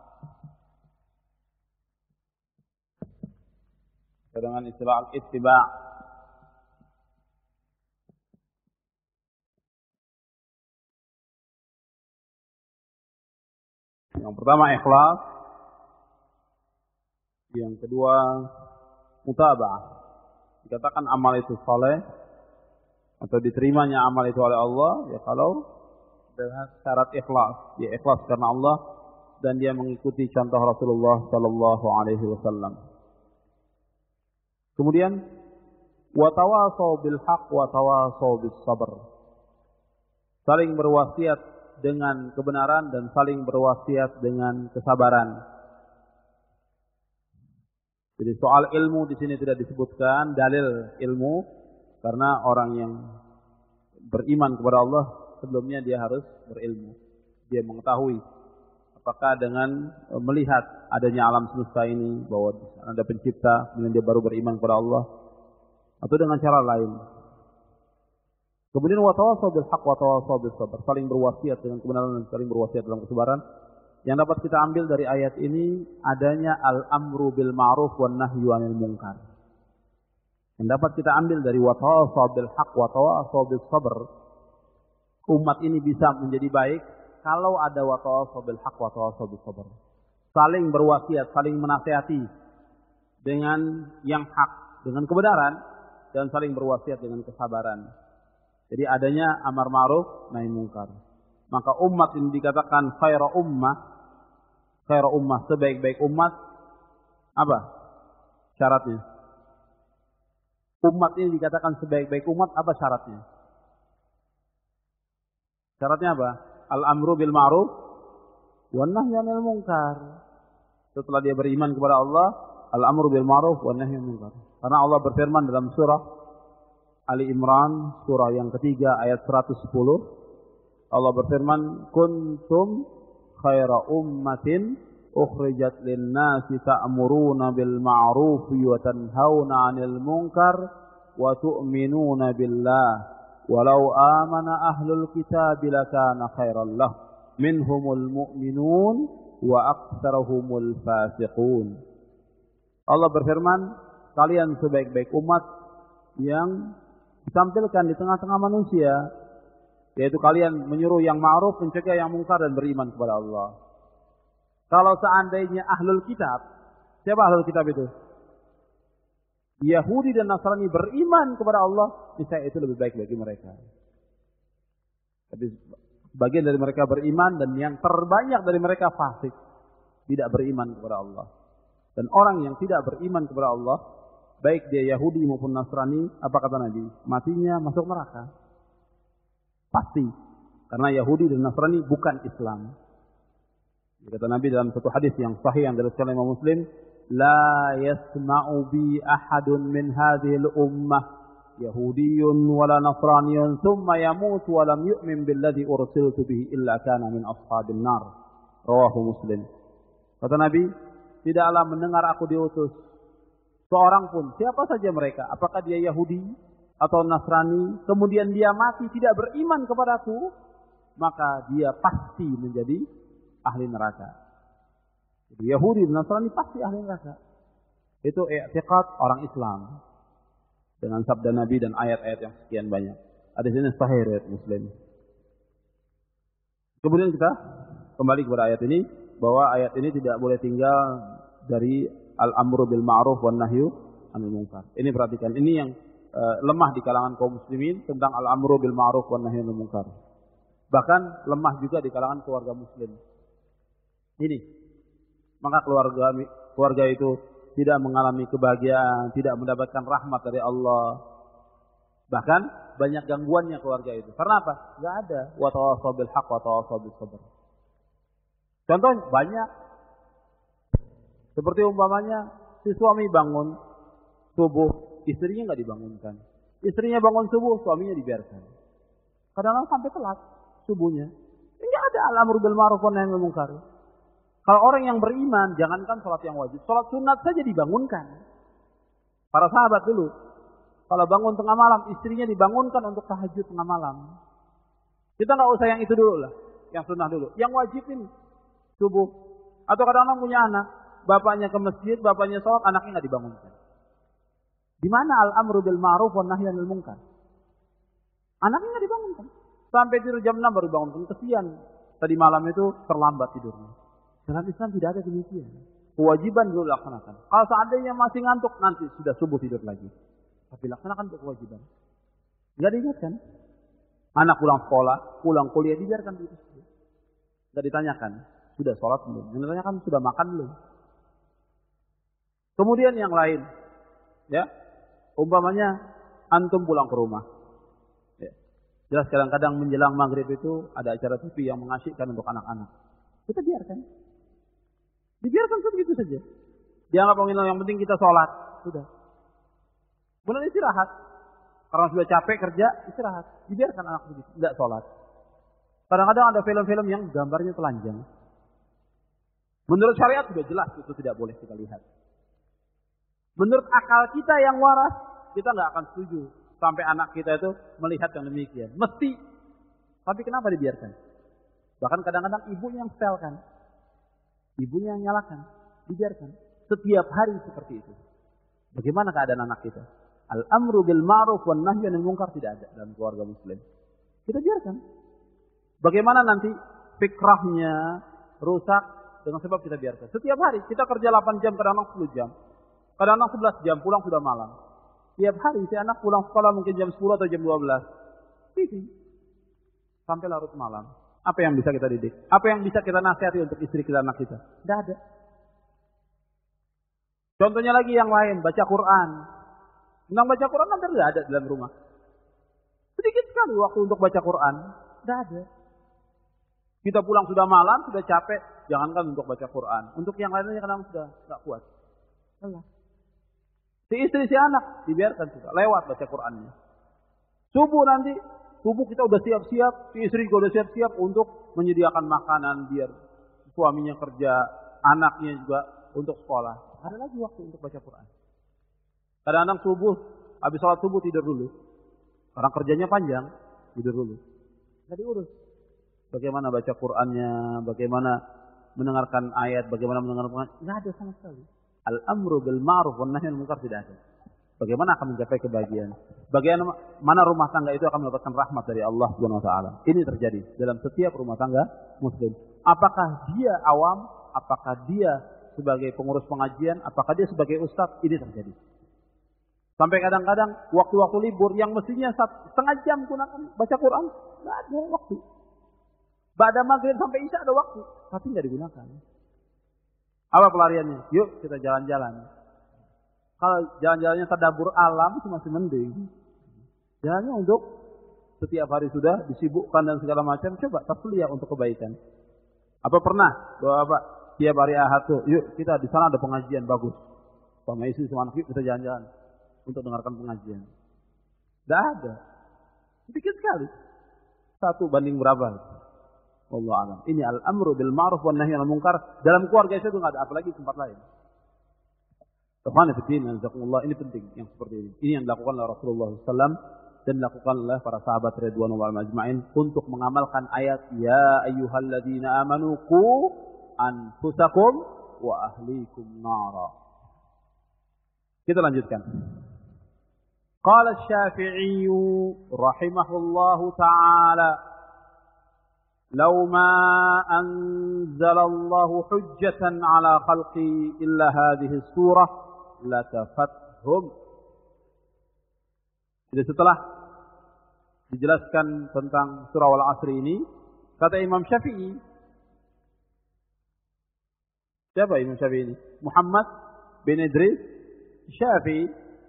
Dengan istilah al-ittiba'. Yang pertama ikhlas, yang kedua mutaba'ah. Dikatakan amal itu saleh atau diterimanya amal itu oleh Allah ya kalau dengan syarat ikhlas, dia ikhlas karena Allah dan dia mengikuti contoh Rasulullah sallallahu alaihi wasallam. Kemudian wa tawasau bil haqq wa tawasau bis sabr. Saling berwasiat dengan kebenaran dan saling berwasiat dengan kesabaran. Jadi soal ilmu di sini tidak disebutkan dalil ilmu karena orang yang beriman kepada Allah sebelumnya dia harus berilmu. Dia mengetahui apakah dengan melihat adanya alam semesta ini bahwa ada pencipta, kemudian dia baru beriman kepada Allah atau dengan cara lain. Kemudian wa tawassaw bil haqq wa tawassaw bis sabr, saling berwasiat dengan kebenaran dan saling berwasiat dalam kesabaran. Yang dapat kita ambil dari ayat ini adanya al-amru bil ma'ruf wan nahyu 'anil munkar. Yang dapat kita ambil dari wa tawassaw bil haqq wa tawassaw bis sabr, umat ini bisa menjadi baik kalau ada wa tawassaw bil haqq wa tawassaw bis sabr. Saling berwasiat, saling menasihati dengan yang hak, dengan kebenaran dan saling berwasiat dengan kesabaran. Jadi adanya amar ma'ruf nahi munkar. Maka umat ini dikatakan khairu ummah, sebaik-baik umat. Apa syaratnya? Umat ini dikatakan sebaik-baik umat, apa syaratnya? Syaratnya apa? Al-amru bil ma'ruf wan nahyu 'anil munkar. Setelah dia beriman kepada Allah, al-amru bil ma'ruf wan nahyu 'anil munkar. Karena Allah berfirman dalam surah Ali Imran, surah yang ketiga ayat 110. Allah berfirman, "Kuntum khaira ummatin ukhrijat lin-nasi ta'muruna bil ma'rufi wa tanhauna 'anil munkar wa tu'minuna billah walau amana ahlul kitab lakana khairan lahum minhumul mu'minun wa aktsaruhumul fasiqun. Allah berfirman, kalian sebaik-baik umat yang ditampilkan di tengah-tengah manusia, yaitu kalian menyuruh yang ma'ruf, mencegah yang mungkar dan beriman kepada Allah. Kalau seandainya ahlul kitab, siapa ahlul kitab itu? Yahudi dan Nasrani beriman kepada Allah, niscaya itu lebih baik bagi mereka. Tapi bagian dari mereka beriman dan yang terbanyak dari mereka fasik, tidak beriman kepada Allah. Dan orang yang tidak beriman kepada Allah, baik dia Yahudi maupun Nasrani, apa kata Nabi? Matinya masuk neraka. Pasti. Karena Yahudi dan Nasrani bukan Islam. Kata Nabi dalam satu hadis yang sahih yang diriwayatkan oleh Imam Muslim, la yasma'u bi ahadun min hadhil ummah yahudiyyun wala nasraniyyun thumma yamut wa lam yu'min billadhi ursiltu bihi illa kana min ashabin nar. Rawahu Muslim. Kata Nabi, tidaklah mendengar aku diutus seorang pun, siapa saja mereka, apakah dia Yahudi atau Nasrani, kemudian dia mati tidak beriman kepadaku, maka dia pasti menjadi ahli neraka. Jadi Yahudi dan Nasrani pasti ahli neraka. Itu i'tiqad orang Islam dengan sabda Nabi dan ayat-ayat yang sekian banyak. Ada di sini sahih riwayat Muslim. Kemudian kita kembali kepada ayat ini, bahwa ayat ini tidak boleh tinggal dari al-amru bil ma'ruf wan nahyu 'anil munkar. Ini perhatikan, ini yang lemah di kalangan kaum muslimin tentang al-amru bil ma'ruf wan nahyu 'anil munkar. Bahkan lemah juga di kalangan keluarga muslim. Ini. Maka keluarga itu tidak mengalami kebahagiaan, tidak mendapatkan rahmat dari Allah. Bahkan banyak gangguannya keluarga itu. Karena apa? Enggak ada wa tawassaw bil haqq wa tawassaw bis sabr. Contoh banyak. Seperti umpamanya si suami bangun subuh, istrinya nggak dibangunkan. Istrinya bangun subuh, suaminya dibiarkan. Kadang-kadang sampai telat subuhnya. Ini ada al-amru bil ma'ruf wan nahyi 'anil munkar. Kalau orang yang beriman, jangankan sholat yang wajib, sholat sunat saja dibangunkan. Para sahabat dulu, kalau bangun tengah malam, istrinya dibangunkan untuk tahajud tengah malam. Kita nggak usah yang itu dulu lah, yang sunnah dulu. Yang wajib ini subuh. Atau kadang-kadang punya anak, bapaknya ke masjid, bapaknya sholat, anaknya nggak dibangunkan. Di mana al-amru bil ma'ruf wan nahyi 'anil munkar? Anaknya nggak dibangunkan. Sampai tidur jam 6 baru bangunkan. Kesian. Tadi malam itu terlambat tidurnya. Dalam Islam tidak ada demikian. Kewajiban dulu laksanakan. Kalau seandainya masih ngantuk, nanti sudah subuh tidur lagi. Tapi laksanakan untuk kewajiban. Nggak diingatkan. Anak pulang sekolah, pulang kuliah, dibiarkan itu. Nggak ditanyakan. Sudah sholat belum? Yang ditanyakan sudah makan belum? Kemudian yang lain, ya, umpamanya antum pulang ke rumah. Ya. Jelas kadang-kadang menjelang maghrib itu ada acara TV yang mengasyikkan untuk anak-anak. Kita biarkan. Dibiarkan segitu saja. Jangan ngomongin yang penting kita sholat. Sudah. Kemudian istirahat. Karena sudah capek kerja, istirahat. Dibiarkan anak begitu. Tidak sholat. Kadang-kadang ada film-film yang gambarnya telanjang. Menurut syariat sudah jelas itu tidak boleh kita lihat. Menurut akal kita yang waras, kita nggak akan setuju sampai anak kita itu melihat yang demikian. Mesti. Tapi kenapa dibiarkan? Bahkan kadang-kadang ibunya yang setelkan. Ibunya yang nyalakan. Dibiarkan. Setiap hari seperti itu. Bagaimana keadaan anak kita? Al-amru bil ma'ruf wan nahyi 'anil munkar tidak ada dalam keluarga muslim. Kita biarkan. Bagaimana nanti fikrahnya rusak dengan sebab kita biarkan. Setiap hari kita kerja 8 jam, kadang-kadang 10 jam. Kadang-kadang 11 jam, pulang sudah malam. Tiap hari si anak pulang sekolah mungkin jam 10 atau jam 12. TV. Sampai larut malam. Apa yang bisa kita didik? Apa yang bisa kita nasihati untuk istri kita, anak kita? Tidak ada. Contohnya lagi yang lain, baca Quran. Tentang baca Quran hampir tidak ada dalam rumah. Sedikit sekali waktu untuk baca Quran. Tidak ada. Kita pulang sudah malam, sudah capek. Jangankan untuk baca Quran. Untuk yang lainnya kadang sudah tidak kuat. Allah. Si istri, si anak, dibiarkan juga. Lewat baca Qurannya. Subuh nanti, subuh kita udah siap-siap. Si istri juga udah siap-siap untuk menyediakan makanan biar suaminya kerja. anaknya juga untuk sekolah. Ada lagi waktu untuk baca Quran. Kadang-kadang subuh, habis sholat subuh tidur dulu. Orang kerjanya panjang, tidur dulu. Nggak diurus. Bagaimana baca Qurannya, bagaimana mendengarkan ayat, bagaimana mendengarkan Quran. Nggak ada sama sekali. Al-amru bil ma'ruf wan nahyi anil munkar tidak ada. Bagaimana akan mencapai kebahagiaan? Bagaimana rumah tangga itu akan mendapatkan rahmat dari Allah Subhanahu wa taala? Ini terjadi dalam setiap rumah tangga muslim. Apakah dia awam? Apakah dia sebagai pengurus pengajian? Apakah dia sebagai ustadz? Ini terjadi. Sampai kadang-kadang waktu-waktu libur yang mestinya setengah jam gunakan baca Quran, nggak ada waktu. Ba'da maghrib sampai isya ada waktu, tapi nggak digunakan. Apa pelariannya? Yuk kita jalan-jalan. Kalau jalan-jalannya tadabbur alam itu masih mending. Jalannya untuk setiap hari sudah disibukkan dan segala macam, coba tasliyah untuk kebaikan. Apa pernah Bapak tiap hari Ahad tuh, yuk kita di sana ada pengajian bagus. Sama istri sama anak kita jalan-jalan untuk dengarkan pengajian. Tidak ada. Sedikit sekali. 1 banding berapa? Allah alam. Ini al-amru bil ma'ruf wan nahyi anil munkar. Dalam keluarga itu enggak ada, apalagi tempat lain. Ini penting yang seperti ini. Ini yang dilakukan oleh Rasulullah SAW dan dilakukan oleh para sahabat radhiyallahu ajma'in untuk mengamalkan ayat ya ayyuhalladzina amanu qu anfusakum wa ahlikum nara. Kita lanjutkan. Qala Asy-Syafi'i rahimahullahu ta'ala law ma anzalallahu hujjatan ala khalqi illa hadhihi surah lakafathum. Jadi setelah dijelaskan tentang surah Al-Asr ini, kata Imam Syafi'i, siapa Imam Syafi'i ini? Muhammad bin Idris Syafi'i,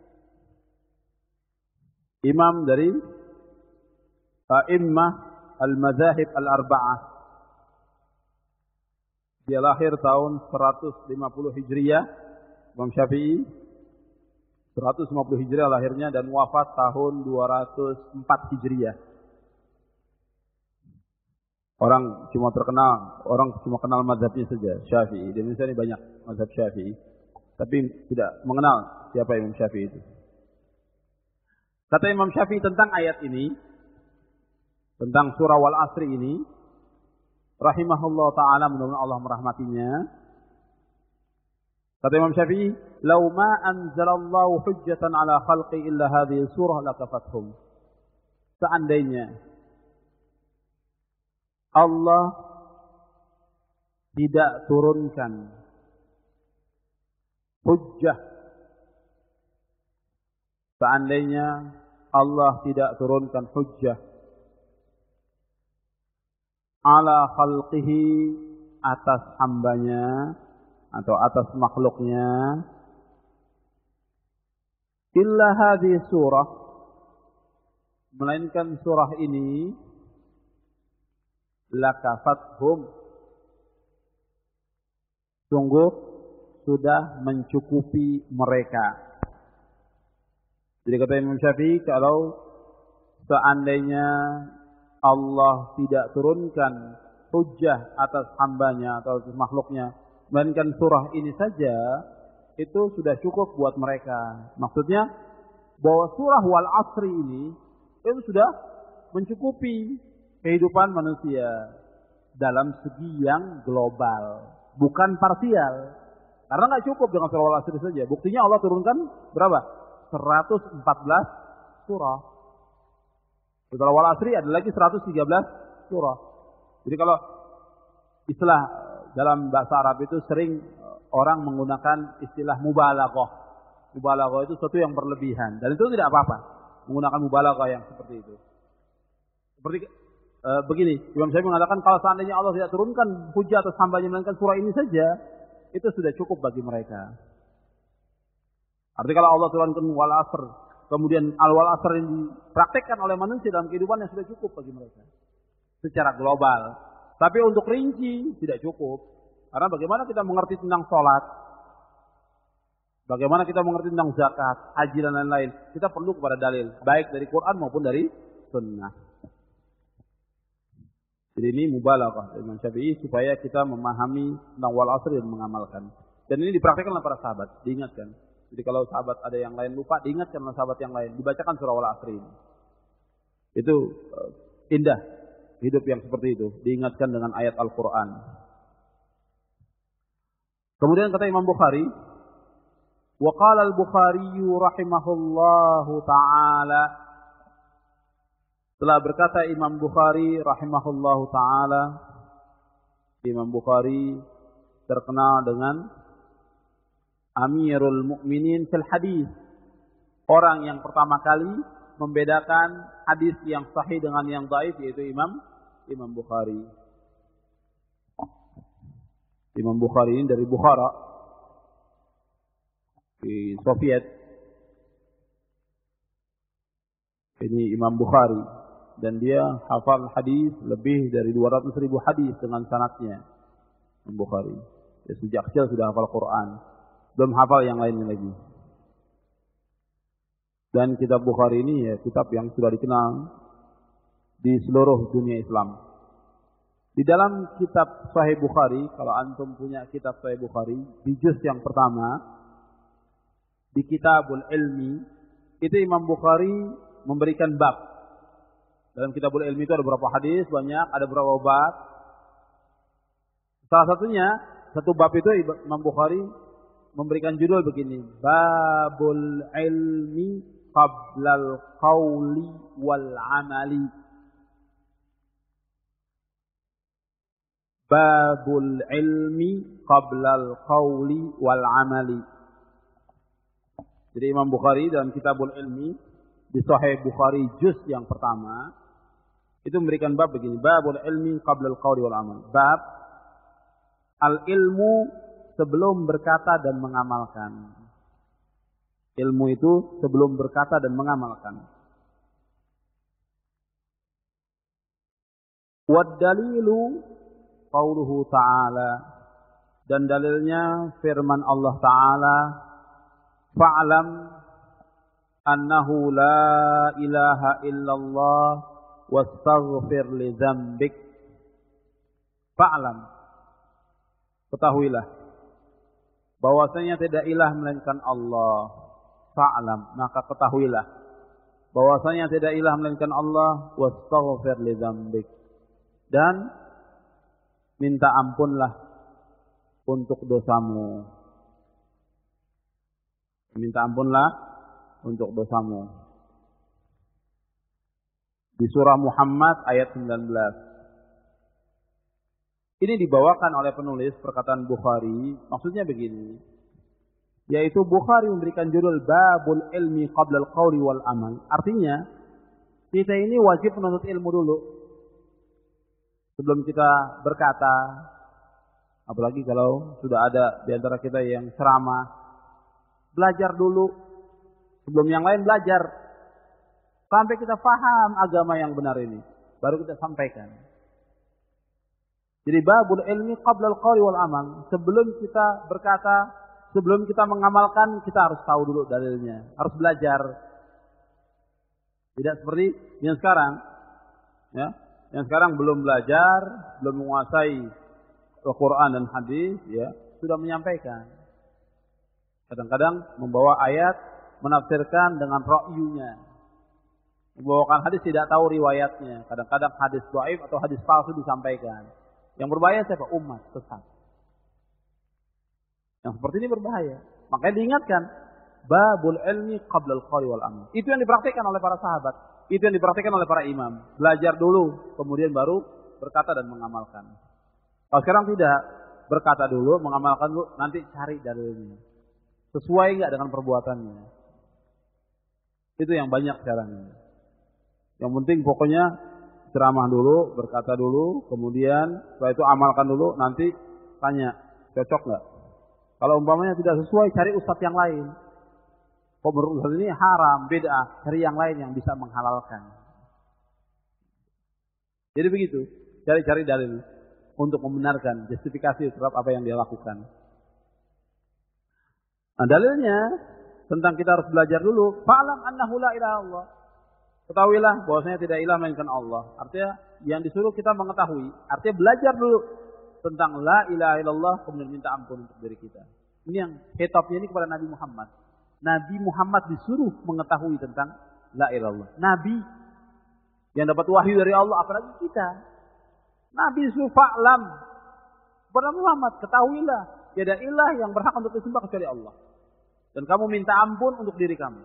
imam dari a'immah al-madzahib al-arba'ah. Dia lahir tahun 150 Hijriah. Imam Syafi'i 150 Hijriah lahirnya dan wafat tahun 204 Hijriah. Orang cuma kenal mazhabnya saja, Syafi'i. Di Indonesia ini banyak mazhab Syafi'i, tapi tidak mengenal siapa Imam Syafi'i itu. Kata Imam Syafi'i tentang ayat ini, tentang surah Wal Asri ini, rahimahullah ta'ala, mudah-mudahan Allah merahmatinya. Kata Imam Syafi'i, "Lau ma anzalallahu hujjatan ala khalqi illa hadhihi surah lakafathum." Seandainya Allah tidak turunkan hujjah, seandainya Allah tidak turunkan hujjah ala khalqihi, atas hambanya atau atas makhluknya, illa hadhihi surah, melainkan surah ini, lakafathum, sungguh sudah mencukupi mereka. Jadi kata Imam Syafi'i, kalau seandainya Allah tidak turunkan hujjah atas hambanya atau atas makhluknya, melainkan surah ini saja, itu sudah cukup buat mereka. Maksudnya bahwa surah Wal Asri ini itu sudah mencukupi kehidupan manusia dalam segi yang global, bukan parsial. Karena nggak cukup dengan surah Wal Asri saja. Buktinya Allah turunkan berapa? 114 surah. Surah Wal Asri ada lagi 113 surah. Jadi kalau istilah dalam bahasa Arab itu sering orang menggunakan istilah mubalaghah. Mubalaghah itu sesuatu yang berlebihan, dan itu tidak apa-apa menggunakan mubalaghah yang seperti itu. Seperti begini, Imam Syafi'i mengatakan kalau seandainya Allah tidak turunkan hujjah atas hambanya melainkan surah ini saja, itu sudah cukup bagi mereka. Artinya kalau Allah turunkan Wal Asr, kemudian Wal Asr yang dipraktekkan oleh manusia dalam kehidupan, yang sudah cukup bagi mereka secara global. Tapi untuk rinci tidak cukup. Karena bagaimana kita mengerti tentang sholat, bagaimana kita mengerti tentang zakat, haji dan lain-lain, kita perlu kepada dalil, baik dari Quran maupun dari sunnah. Jadi ini mubalaghah Imam Syafi'i supaya kita memahami tentang wal asr dan mengamalkan. Dan ini dipraktikkan oleh para sahabat, diingatkan. Jadi kalau sahabat ada yang lain lupa, diingatkan oleh sahabat yang lain, dibacakan surah wal asr ini. Itu indah hidup yang seperti itu, diingatkan dengan ayat Al-Qur'an. Kemudian kata Imam Bukhari, wa qala al-Bukhari rahimahullahu taala, telah berkata Imam Bukhari rahimahullahu taala, Imam Bukhari terkenal dengan Amirul Mukminin fil hadis, orang yang pertama kali membedakan hadis yang sahih dengan yang dhaif, yaitu Imam Bukhari. Imam Bukhari ini dari Bukhara di Soviet. Ini Imam Bukhari. Dan dia hafal hadis lebih dari 200.000 hadis dengan sanadnya. Imam Bukhari. Dia sejak kecil sudah hafal Quran. Belum hafal yang lainnya lagi. Dan kitab Bukhari ini ya kitab yang sudah dikenal di seluruh dunia Islam. Di dalam kitab Sahih Bukhari, kalau antum punya kitab Sahih Bukhari, di juz yang pertama, di Kitabul Ilmi, itu Imam Bukhari memberikan bab. Dalam Kitabul Ilmi itu ada beberapa hadis, banyak, ada beberapa bab. Salah satunya, satu bab itu Imam Bukhari memberikan judul begini, Babul Ilmi Qablal Qawli Wal Amali. Babul Ilmi Qablal Qawli Wal Amali. Jadi Imam Bukhari dalam Kitabul Ilmi, di Sahih Bukhari juz yang pertama, itu memberikan bab begini, babul ilmi qabla al-qawli wal amal. Bab al-ilmu sebelum berkata dan mengamalkan. Ilmu itu sebelum berkata dan mengamalkan. Wad dalilu qauluhu ta'ala, dan dalilnya firman Allah Ta'ala, fa'lam annahu la ilaha illallah wastaghfir li dzambik. Fa'lam, ketahuilah bahwasanya tidak ilah melainkan Allah. Fa'lam, maka ketahuilah bahwasanya tidak ilah melainkan Allah, wastaghfir li dzambik, dan minta ampunlah untuk dosamu. Minta ampunlah untuk dosamu. Di surah Muhammad ayat 19. Ini dibawakan oleh penulis perkataan Bukhari. Maksudnya begini, yaitu Bukhari memberikan judul Babul Ilmi Qabla al-Qawli wal Amal. Artinya, kita ini wajib menuntut ilmu dulu sebelum kita berkata. Apalagi kalau sudah ada di antara kita yang ceramah, belajar dulu sebelum yang lain belajar. Sampai kita faham agama yang benar ini, baru kita sampaikan. Jadi babul ilmi qabla al-qawli wal amal. Sebelum kita berkata, sebelum kita mengamalkan, kita harus tahu dulu dalilnya, harus belajar. Tidak seperti yang sekarang, ya, yang sekarang belum belajar, belum menguasai Al-Quran dan hadis, ya, sudah menyampaikan. Kadang-kadang membawa ayat, menafsirkan dengan ra'yunya. Membawakan hadis tidak tahu riwayatnya. Kadang-kadang hadis dhaif atau hadis palsu disampaikan. Yang berbahaya siapa? Umat sesat. Yang seperti ini berbahaya. Makanya diingatkan, babul ilmi qabla al-qawli wal amal. Itu yang dipraktikkan oleh para sahabat. Itu yang dipraktikkan oleh para imam. Belajar dulu, kemudian baru berkata dan mengamalkan. Kalau sekarang tidak, berkata dulu, mengamalkan dulu, nanti cari dalilnya. Sesuai enggak dengan perbuatannya. Itu yang banyak sekarang ini. Yang penting pokoknya ceramah dulu, berkata dulu, kemudian setelah itu amalkan dulu, nanti tanya, cocok nggak? Kalau umpamanya tidak sesuai, cari ustadz yang lain. Kok menurut ustadz ini haram, bid'ah, cari yang lain yang bisa menghalalkan. Jadi begitu, cari-cari dalil untuk membenarkan justifikasi terhadap apa yang dia lakukan. Nah, dalilnya tentang kita harus belajar dulu. Fa'lam annahu la ilaha illallah. Ketahuilah bahwasanya tidak ilah melainkan Allah. Artinya Yang disuruh kita mengetahui, artinya belajar dulu tentang la ilaha illallah, kemudian minta ampun untuk diri kita. Ini yang khitabnya ini kepada Nabi Muhammad. Nabi Muhammad disuruh mengetahui tentang la ilaha illallah. Nabi yang dapat wahyu dari Allah, apalagi kita. Nabi disuruh fa'lam. Kepada Muhammad, ketahuilah, tiada ilah yang berhak untuk disembah kecuali Allah. Dan kamu minta ampun untuk diri kamu.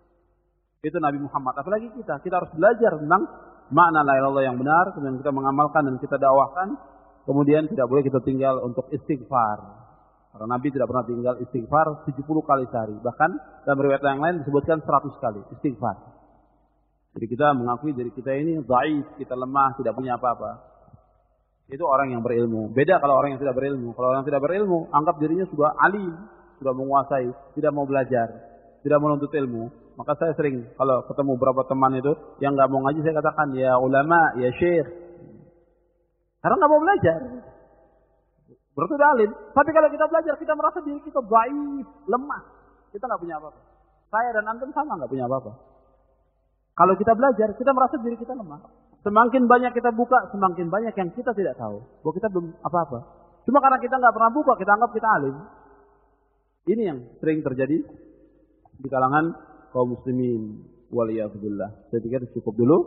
Itu Nabi Muhammad. Apalagi kita harus belajar tentang makna la ilaha illallah yang benar, kemudian kita mengamalkan dan kita dakwahkan. Kemudian tidak boleh kita tinggal untuk istighfar. Karena Nabi tidak pernah tinggal istighfar 70 kali sehari. Bahkan dalam riwayat yang lain disebutkan 100 kali istighfar. Jadi kita mengakui diri kita ini dhaif, kita lemah, tidak punya apa-apa. Itu orang yang berilmu. Beda kalau orang yang tidak berilmu. Kalau orang yang tidak berilmu, anggap dirinya sudah alim, sudah menguasai, tidak mau belajar, tidak menuntut ilmu. Maka saya sering kalau ketemu beberapa teman itu yang nggak mau ngaji, saya katakan ya ulama, ya syekh. Karena nggak mau belajar. Berarti udah alim. Tapi kalau kita belajar, kita merasa diri kita dhaif, lemah. Kita nggak punya apa-apa. Saya dan antum sama nggak punya apa-apa. Kalau kita belajar, kita merasa diri kita lemah. Semakin banyak kita buka, semakin banyak yang kita tidak tahu. Bahwa kita belum apa-apa. Cuma karena kita nggak pernah buka, kita anggap kita alim. Ini yang sering terjadi di kalangan kaum muslimin. Waliyahzubillah. Saya pikir cukup dulu.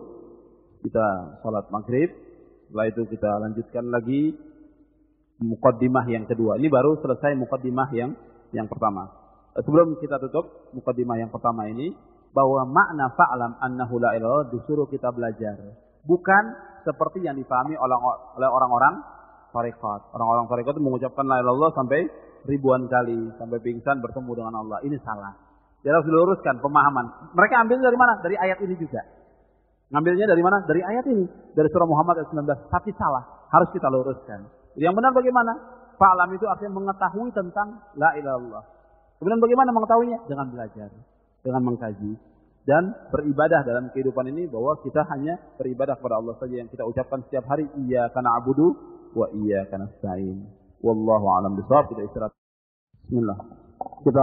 Kita salat maghrib. Setelah itu kita lanjutkan lagi muqaddimah yang kedua. Ini baru selesai muqaddimah yang pertama. Sebelum kita tutup muqaddimah yang pertama ini, bahwa makna fa'lam annahu la ilaha illallah disuruh kita belajar. Bukan seperti yang dipahami oleh orang-orang tarekat. Orang-orang tarekat itu mengucapkan la ilaha illallah sampai ribuan kali, sampai pingsan bertemu dengan Allah. Ini salah. Jadi harus diluruskan pemahaman. Mereka ambil dari mana? Dari ayat ini juga. Ngambilnya dari mana? Dari ayat ini. Dari surah Muhammad ayat 19. Tapi salah. Harus kita luruskan. Jadi yang benar bagaimana? Fa'lam itu artinya mengetahui tentang la ilaha illallah. Kemudian bagaimana mengetahuinya? Dengan belajar. Dengan mengkaji. Dan beribadah dalam kehidupan ini bahwa kita hanya beribadah kepada Allah saja yang kita ucapkan setiap hari. Iyyaka na'budu wa iyyaka nasta'in. Wallahu a'lam bishawab. Kita istirahat. Bismillah. Kita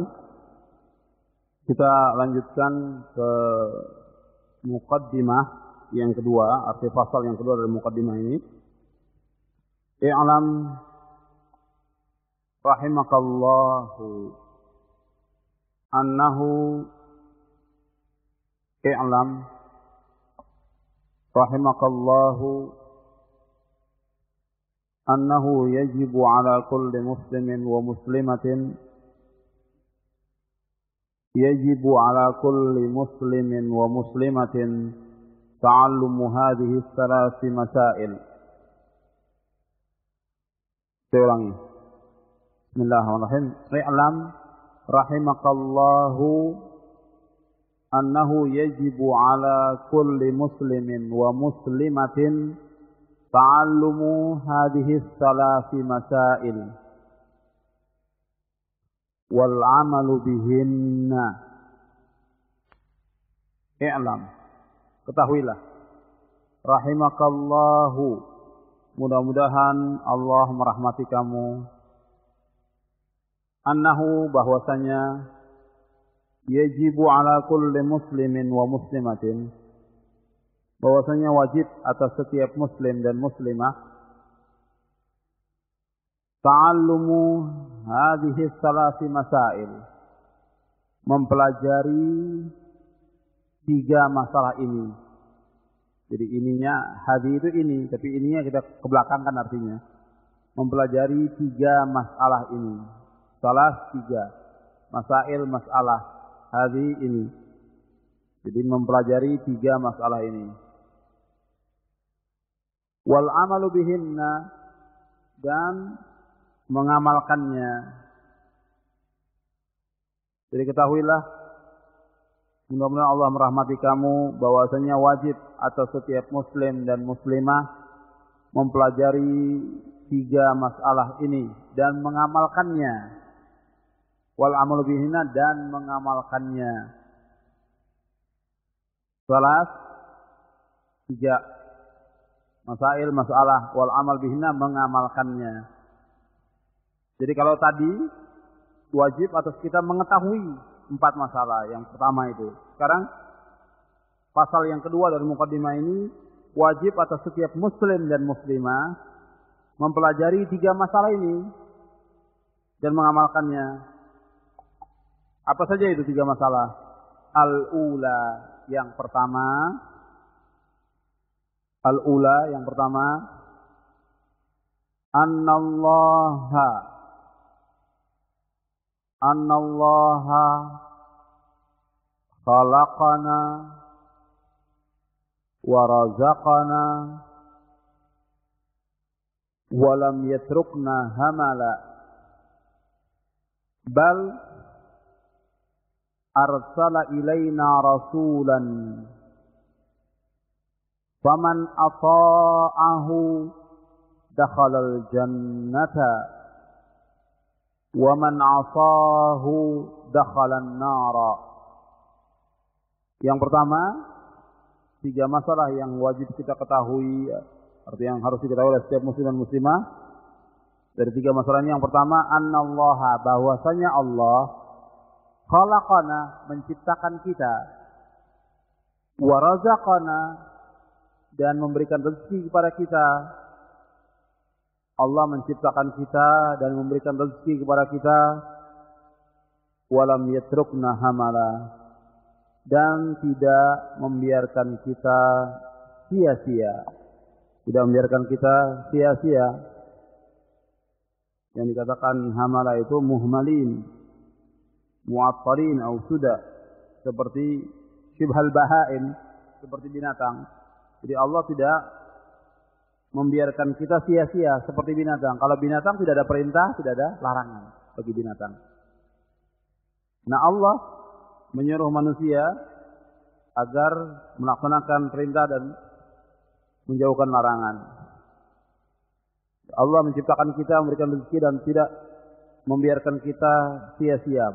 lanjutkan ke muqaddimah yang kedua, arti fasal yang kedua dari muqaddimah ini. I'lam rahimakallahu annahu i'lam rahimakallahu annahu yajibu ala kulli muslimin wa muslimatin yajibu ala kulli muslimin wa muslimatin ta'allumu hadhihi thalathi masail. Saya ulangi. Bismillahirrahmanirrahim. I'lam rahimakallahu annahu yajibu ala kulli muslimin wa muslimatin ta'allumu hadhihi thalathi masail wal 'amalu bihinna. I'lam, ketahuilah, rahimakallahu, mudah-mudahan Allah merahmati kamu, annahu, bahwasanya, yajibu ala kulli muslimin wa muslimatin, bahwasanya wajib atas setiap muslim dan muslimah, ta'allumu hadhihi salasi masail, mempelajari 3 masalah ini. Jadi ininya, hadhi itu ini, tapi ininya kita kebelakangkan artinya. Mempelajari 3 masalah ini. Salah 3. Masail, masalah. Hadhi ini. Jadi mempelajari 3 masalah ini. Wal amalu bihinna, dan mengamalkannya. Jadi ketahuilah, mudah-mudahan Allah merahmati kamu, bahwasanya wajib atas setiap muslim dan muslimah mempelajari 3 masalah ini dan mengamalkannya. Wal amalu bihinna, dan mengamalkannya. Salah 3 masail, masalah, wal amal bihinna, mengamalkannya. Jadi kalau tadi wajib atas kita mengetahui 4 masalah yang pertama itu. Sekarang pasal yang kedua dari muqaddimah ini wajib atas setiap muslim dan muslimah mempelajari 3 masalah ini dan mengamalkannya. Apa saja itu 3 masalah? Al-ula, yang pertama. Al-ula, yang pertama. Annallaha khalaqana wa razaqana wa lam yatrukna hamala bal arsala ilaina rasulan faman ata'ahu dakhalal jannata wa man 'asahu dakhalan nara. Yang pertama, 3 masalah yang wajib kita ketahui, artinya yang harus diketahui oleh setiap muslim dan muslimah. Dari 3 masalah ini, yang pertama, annallaha, bahwasanya Allah khalaqana, menciptakan kita, wa razaqana, dan memberikan rezeki kepada kita. Allah menciptakan kita dan memberikan rezeki kepada kita. Walam yatrukna hamala, dan tidak membiarkan kita sia-sia. Tidak membiarkan kita sia-sia. Yang dikatakan hamala itu muhmalin, mu'attalin atau sudah, seperti syibhal bahaim, seperti binatang. Jadi Allah tidak membiarkan kita sia-sia seperti binatang. Kalau binatang tidak ada perintah, tidak ada larangan bagi binatang. Nah, Allah menyuruh manusia agar melaksanakan perintah dan menjauhkan larangan. Allah menciptakan kita, memberikan rezeki dan tidak membiarkan kita sia-sia.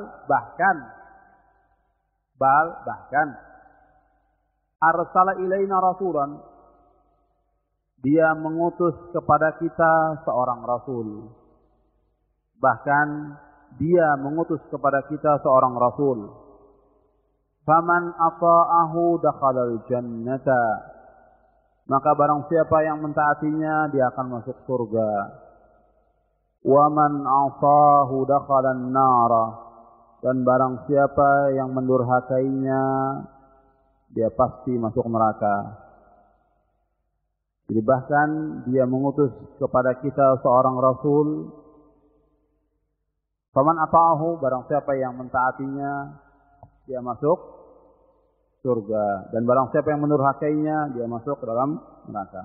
Bahkan arsala ilaina rasulan, Dia mengutus kepada kita seorang rasul. Bahkan Dia mengutus kepada kita seorang rasul. Faman ata'ahu dakhalal jannata, maka barang siapa yang mentaatinya, dia akan masuk surga. Wa man 'asahu dakhalan nara, dan barang siapa yang mendurhakainya, dia pasti masuk neraka. Jadi bahkan Dia mengutus kepada kita seorang rasul. Faman ata'ahu, barang siapa yang mentaatinya, dia masuk surga. Dan barang siapa yang mendurhakainya, dia masuk ke dalam neraka.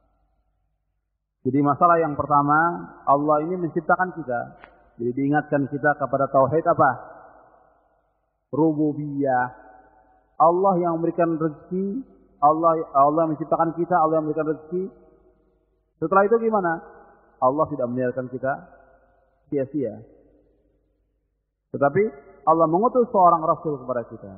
Jadi masalah yang pertama, Allah ini menciptakan kita. Jadi diingatkan kita kepada tauhid apa? Rububiyah. Allah yang memberikan rezeki, Allah menciptakan kita, Allah yang memberikan rezeki. Setelah itu gimana? Allah tidak membiarkan kita sia-sia. Tetapi Allah mengutus seorang rasul kepada kita.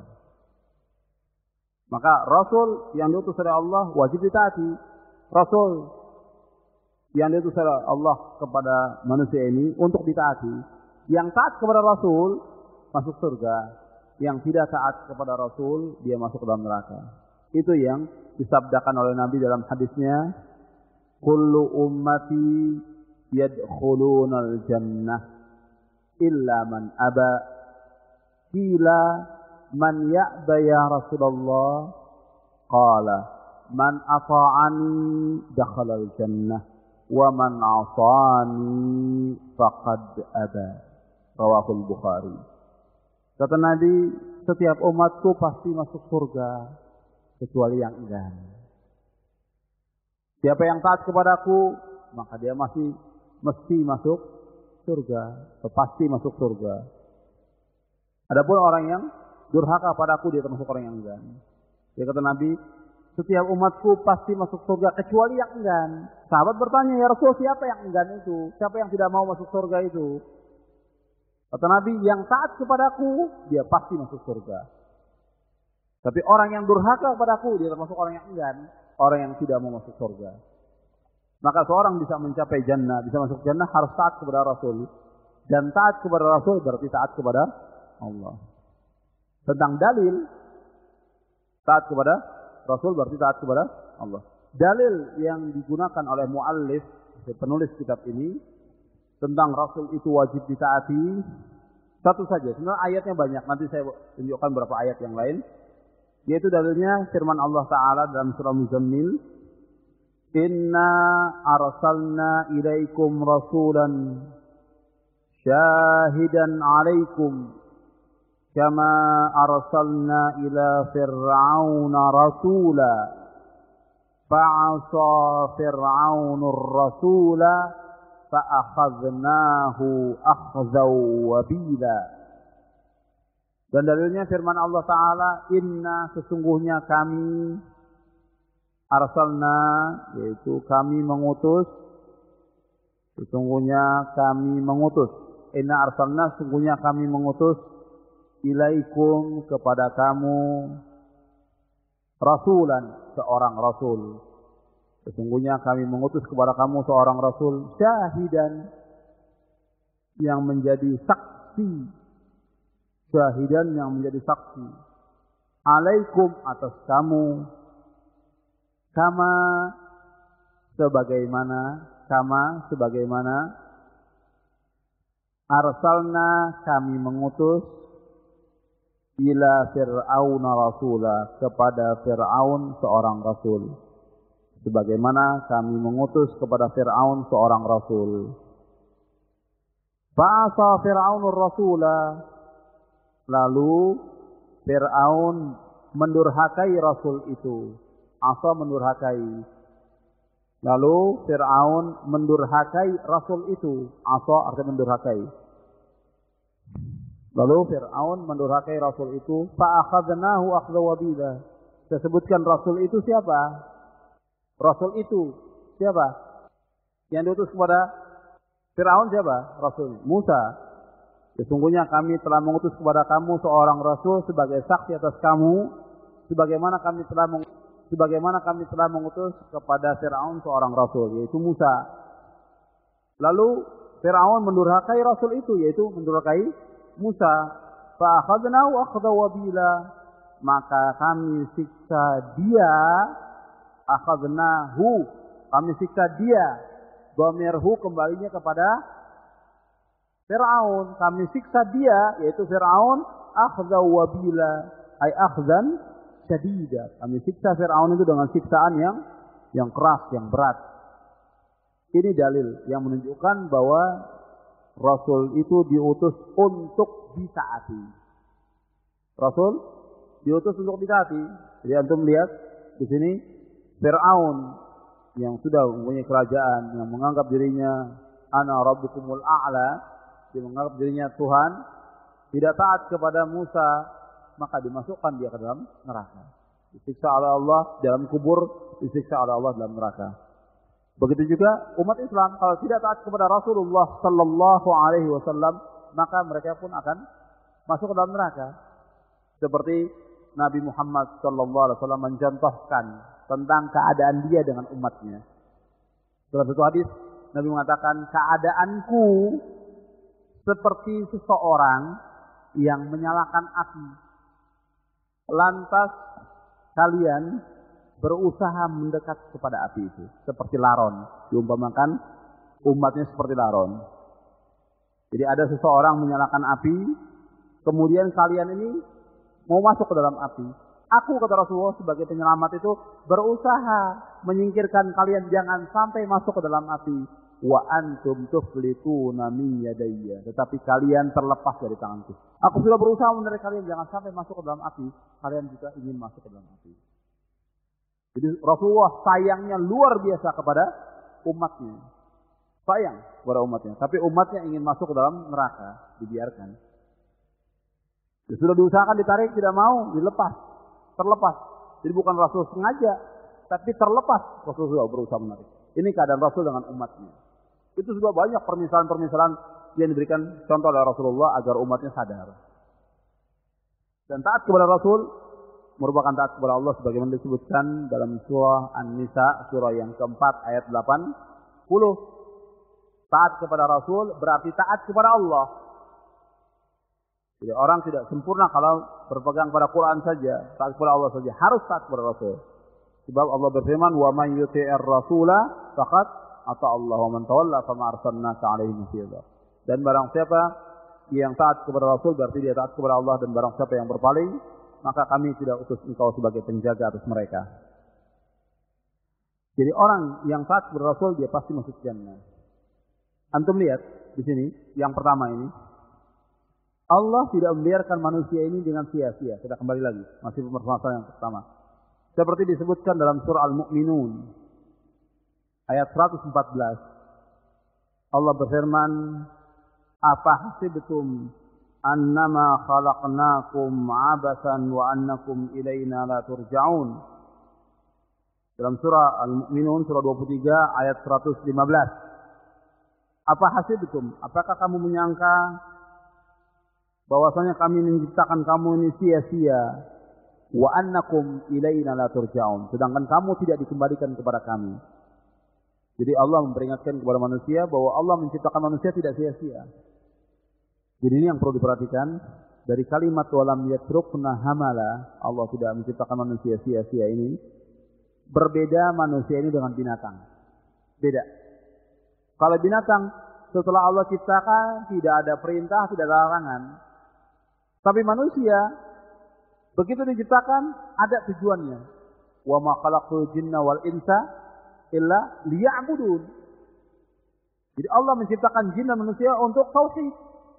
Maka rasul yang diutus oleh Allah wajib ditaati. Rasul yang diutus oleh Allah kepada manusia ini untuk ditaati. Yang taat kepada rasul masuk surga. Yang tidak taat kepada rasul, dia masuk ke dalam neraka. Itu yang disabdakan oleh Nabi dalam hadisnya, kullu ummati yadkhulunal jannah illa man aba. Qila man ya'ba ya Rasulullah? Qala man ata'ani dakhalal jannah wa man 'asani faqad aba. Rawahul Bukhari. Kata Nabi, setiap umatku pasti masuk surga kecuali yang enggan. Siapa yang taat kepadaku, maka dia mesti masuk surga, pasti masuk surga. Adapun orang yang durhaka padaku, dia termasuk orang yang enggan. Dia kata Nabi, setiap umatku pasti masuk surga kecuali yang enggan. Sahabat bertanya, ya Rasul, siapa yang enggan itu? Siapa yang tidak mau masuk surga itu? Kata Nabi, yang taat kepadaku, dia pasti masuk surga. Tapi orang yang durhaka kepadaku, dia termasuk orang yang enggan, orang yang tidak mau masuk surga. Maka seorang bisa mencapai jannah, bisa masuk jannah, harus taat kepada Rasul. Dan taat kepada Rasul berarti taat kepada Allah. Tentang dalil, taat kepada Rasul berarti taat kepada Allah. Dalil yang digunakan oleh muallif, penulis kitab ini, tentang Rasul itu wajib ditaati, satu saja. Sebenarnya ayatnya banyak, nanti saya tunjukkan beberapa ayat yang lain. Yaitu dalilnya firman Allah Ta'ala dalam surah Muzammil, Inna arsalna ilaikum rasulan syahidan alaikum kama arsalna ila fir'auna rasula fa'asa fir'aunur rasula fa'akhadnahu akhzaw wabila. Dan dalilnya firman Allah Ta'ala, Inna sesungguhnya kami arsalna, yaitu kami mengutus, sesungguhnya kami mengutus. Inna arsalna, sesungguhnya kami mengutus ilaikum kepada kamu rasulan, seorang rasul. Sesungguhnya kami mengutus kepada kamu seorang rasul syahidan, yang menjadi saksi, syahidan yang menjadi saksi, alaikum atas kamu, kama sebagaimana arsalna kami mengutus ila fir'auna rasula, kepada Fir'aun seorang rasul, sebagaimana kami mengutus kepada Fir'aun seorang rasul. Fa'asa Fir'aunur rasula, lalu Fir'aun mendurhakai rasul itu. Asa mendurhakai. Lalu Fir'aun mendurhakai rasul itu. Asa artinya mendurhakai. Lalu Fir'aun mendurhakai rasul itu. Fa'akhadnahu akhza wabila. Saya sebutkan rasul itu siapa? Rasul itu siapa? Yang diutus kepada Fir'aun siapa? Rasul Musa. Sesungguhnya kami telah mengutus kepada kamu seorang rasul sebagai saksi atas kamu, sebagaimana kami telah mengutus kepada Fir'aun seorang rasul, yaitu Musa. Lalu Fir'aun mendurhakai rasul itu, yaitu mendurhakai Musa. Fa'akhadnahu akhza wabila, maka kami siksa dia. Akhadnahu, kami siksa dia. Dhamirhu kembalinya kepada Fir'aun, kami siksa dia, yaitu Fir'aun, akhza wabila, ay akhzan syadida. Kami siksa Fir'aun itu dengan siksaan yang keras, yang berat. Ini dalil yang menunjukkan bahwa Rasul itu diutus untuk ditaati. Rasul diutus untuk ditaati. Jadi antum lihat di sini Fir'aun yang sudah mempunyai kerajaan, yang menganggap dirinya ana rabbukumul a'la, dia menganggap dirinya Tuhan, tidak taat kepada Musa, maka dimasukkan dia ke dalam neraka. Disiksa oleh Allah dalam kubur, disiksa oleh Allah dalam neraka. Begitu juga umat Islam, kalau tidak taat kepada Rasulullah sallallahu alaihi wasallam, maka mereka pun akan masuk ke dalam neraka. Seperti Nabi Muhammad sallallahu alaihi wasallam mencontohkan tentang keadaan dia dengan umatnya. Dalam satu hadis Nabi mengatakan, keadaanku seperti seseorang yang menyalakan api. Lantas kalian berusaha mendekat kepada api itu. Seperti laron. Diumpamakan umatnya seperti laron. Jadi ada seseorang menyalakan api. Kemudian kalian ini mau masuk ke dalam api. Aku, kata Rasulullah, sebagai penyelamat itu berusaha menyingkirkan kalian jangan sampai masuk ke dalam api. Wa antum tuflituna min yadayya. Tetapi kalian terlepas dari tanganku. Aku sudah berusaha menarik kalian jangan sampai masuk ke dalam api. Kalian juga ingin masuk ke dalam api. Jadi Rasulullah sayangnya luar biasa kepada umatnya. Sayang kepada umatnya. Tapi umatnya ingin masuk ke dalam neraka. Dibiarkan. Ya, sudah diusahakan ditarik, tidak mau, dilepas. Terlepas. Jadi bukan Rasul sengaja. Tapi terlepas. Rasul sudah berusaha menarik. Ini keadaan Rasul dengan umatnya. Itu sudah banyak permisalan-permisalan yang diberikan contoh oleh Rasulullah agar umatnya sadar. Dan taat kepada Rasul merupakan taat kepada Allah sebagaimana disebutkan dalam surah An-Nisa, surah yang keempat ayat 80. Taat kepada Rasul berarti taat kepada Allah. Jadi orang tidak sempurna kalau berpegang pada Quran saja, taat kepada Allah saja. Harus taat kepada Rasul. Sebab Allah berfirman, "Wa may yuti'ir rasula faqad ata Allah wa man tawalla fama arsalnaka 'alaihim hafiza." Dan barang siapa yang taat kepada Rasul berarti dia taat kepada Allah, dan barang siapa yang berpaling maka kami tidak utus engkau sebagai penjaga atas mereka. Jadi orang yang taat kepada Rasul dia pasti masuk jannah. Antum lihat di sini yang pertama ini, Allah tidak membiarkan manusia ini dengan sia-sia. Kita kembali lagi, masih permasalahan yang pertama. Seperti disebutkan dalam surah Al-Mu'minun ayat 114. Allah berfirman, "Apa hasibtum annama khalaqnakum 'abasan wa annakum ilaina la turja'un." Dalam surah Al-Mu'minun surah 23 ayat 115. Apa hasibtum? Apakah kamu menyangka bahwasanya kami menciptakan kamu ini sia-sia? Wa annakum ilaina la turja'un. Sedangkan kamu tidak dikembalikan kepada kami. Jadi Allah memperingatkan kepada manusia bahwa Allah menciptakan manusia tidak sia-sia. Jadi ini yang perlu diperhatikan. Dari kalimat walam yatrukna hamala, Allah tidak menciptakan manusia sia-sia ini. Berbeda manusia ini dengan binatang. Beda. Kalau binatang setelah Allah ciptakan tidak ada perintah, tidak ada larangan. Tapi manusia begitu diciptakan ada tujuannya. Wa ma khalaqtul jinna wal insa illa liya'budun. Jadi Allah menciptakan jin dan manusia untuk tauhid.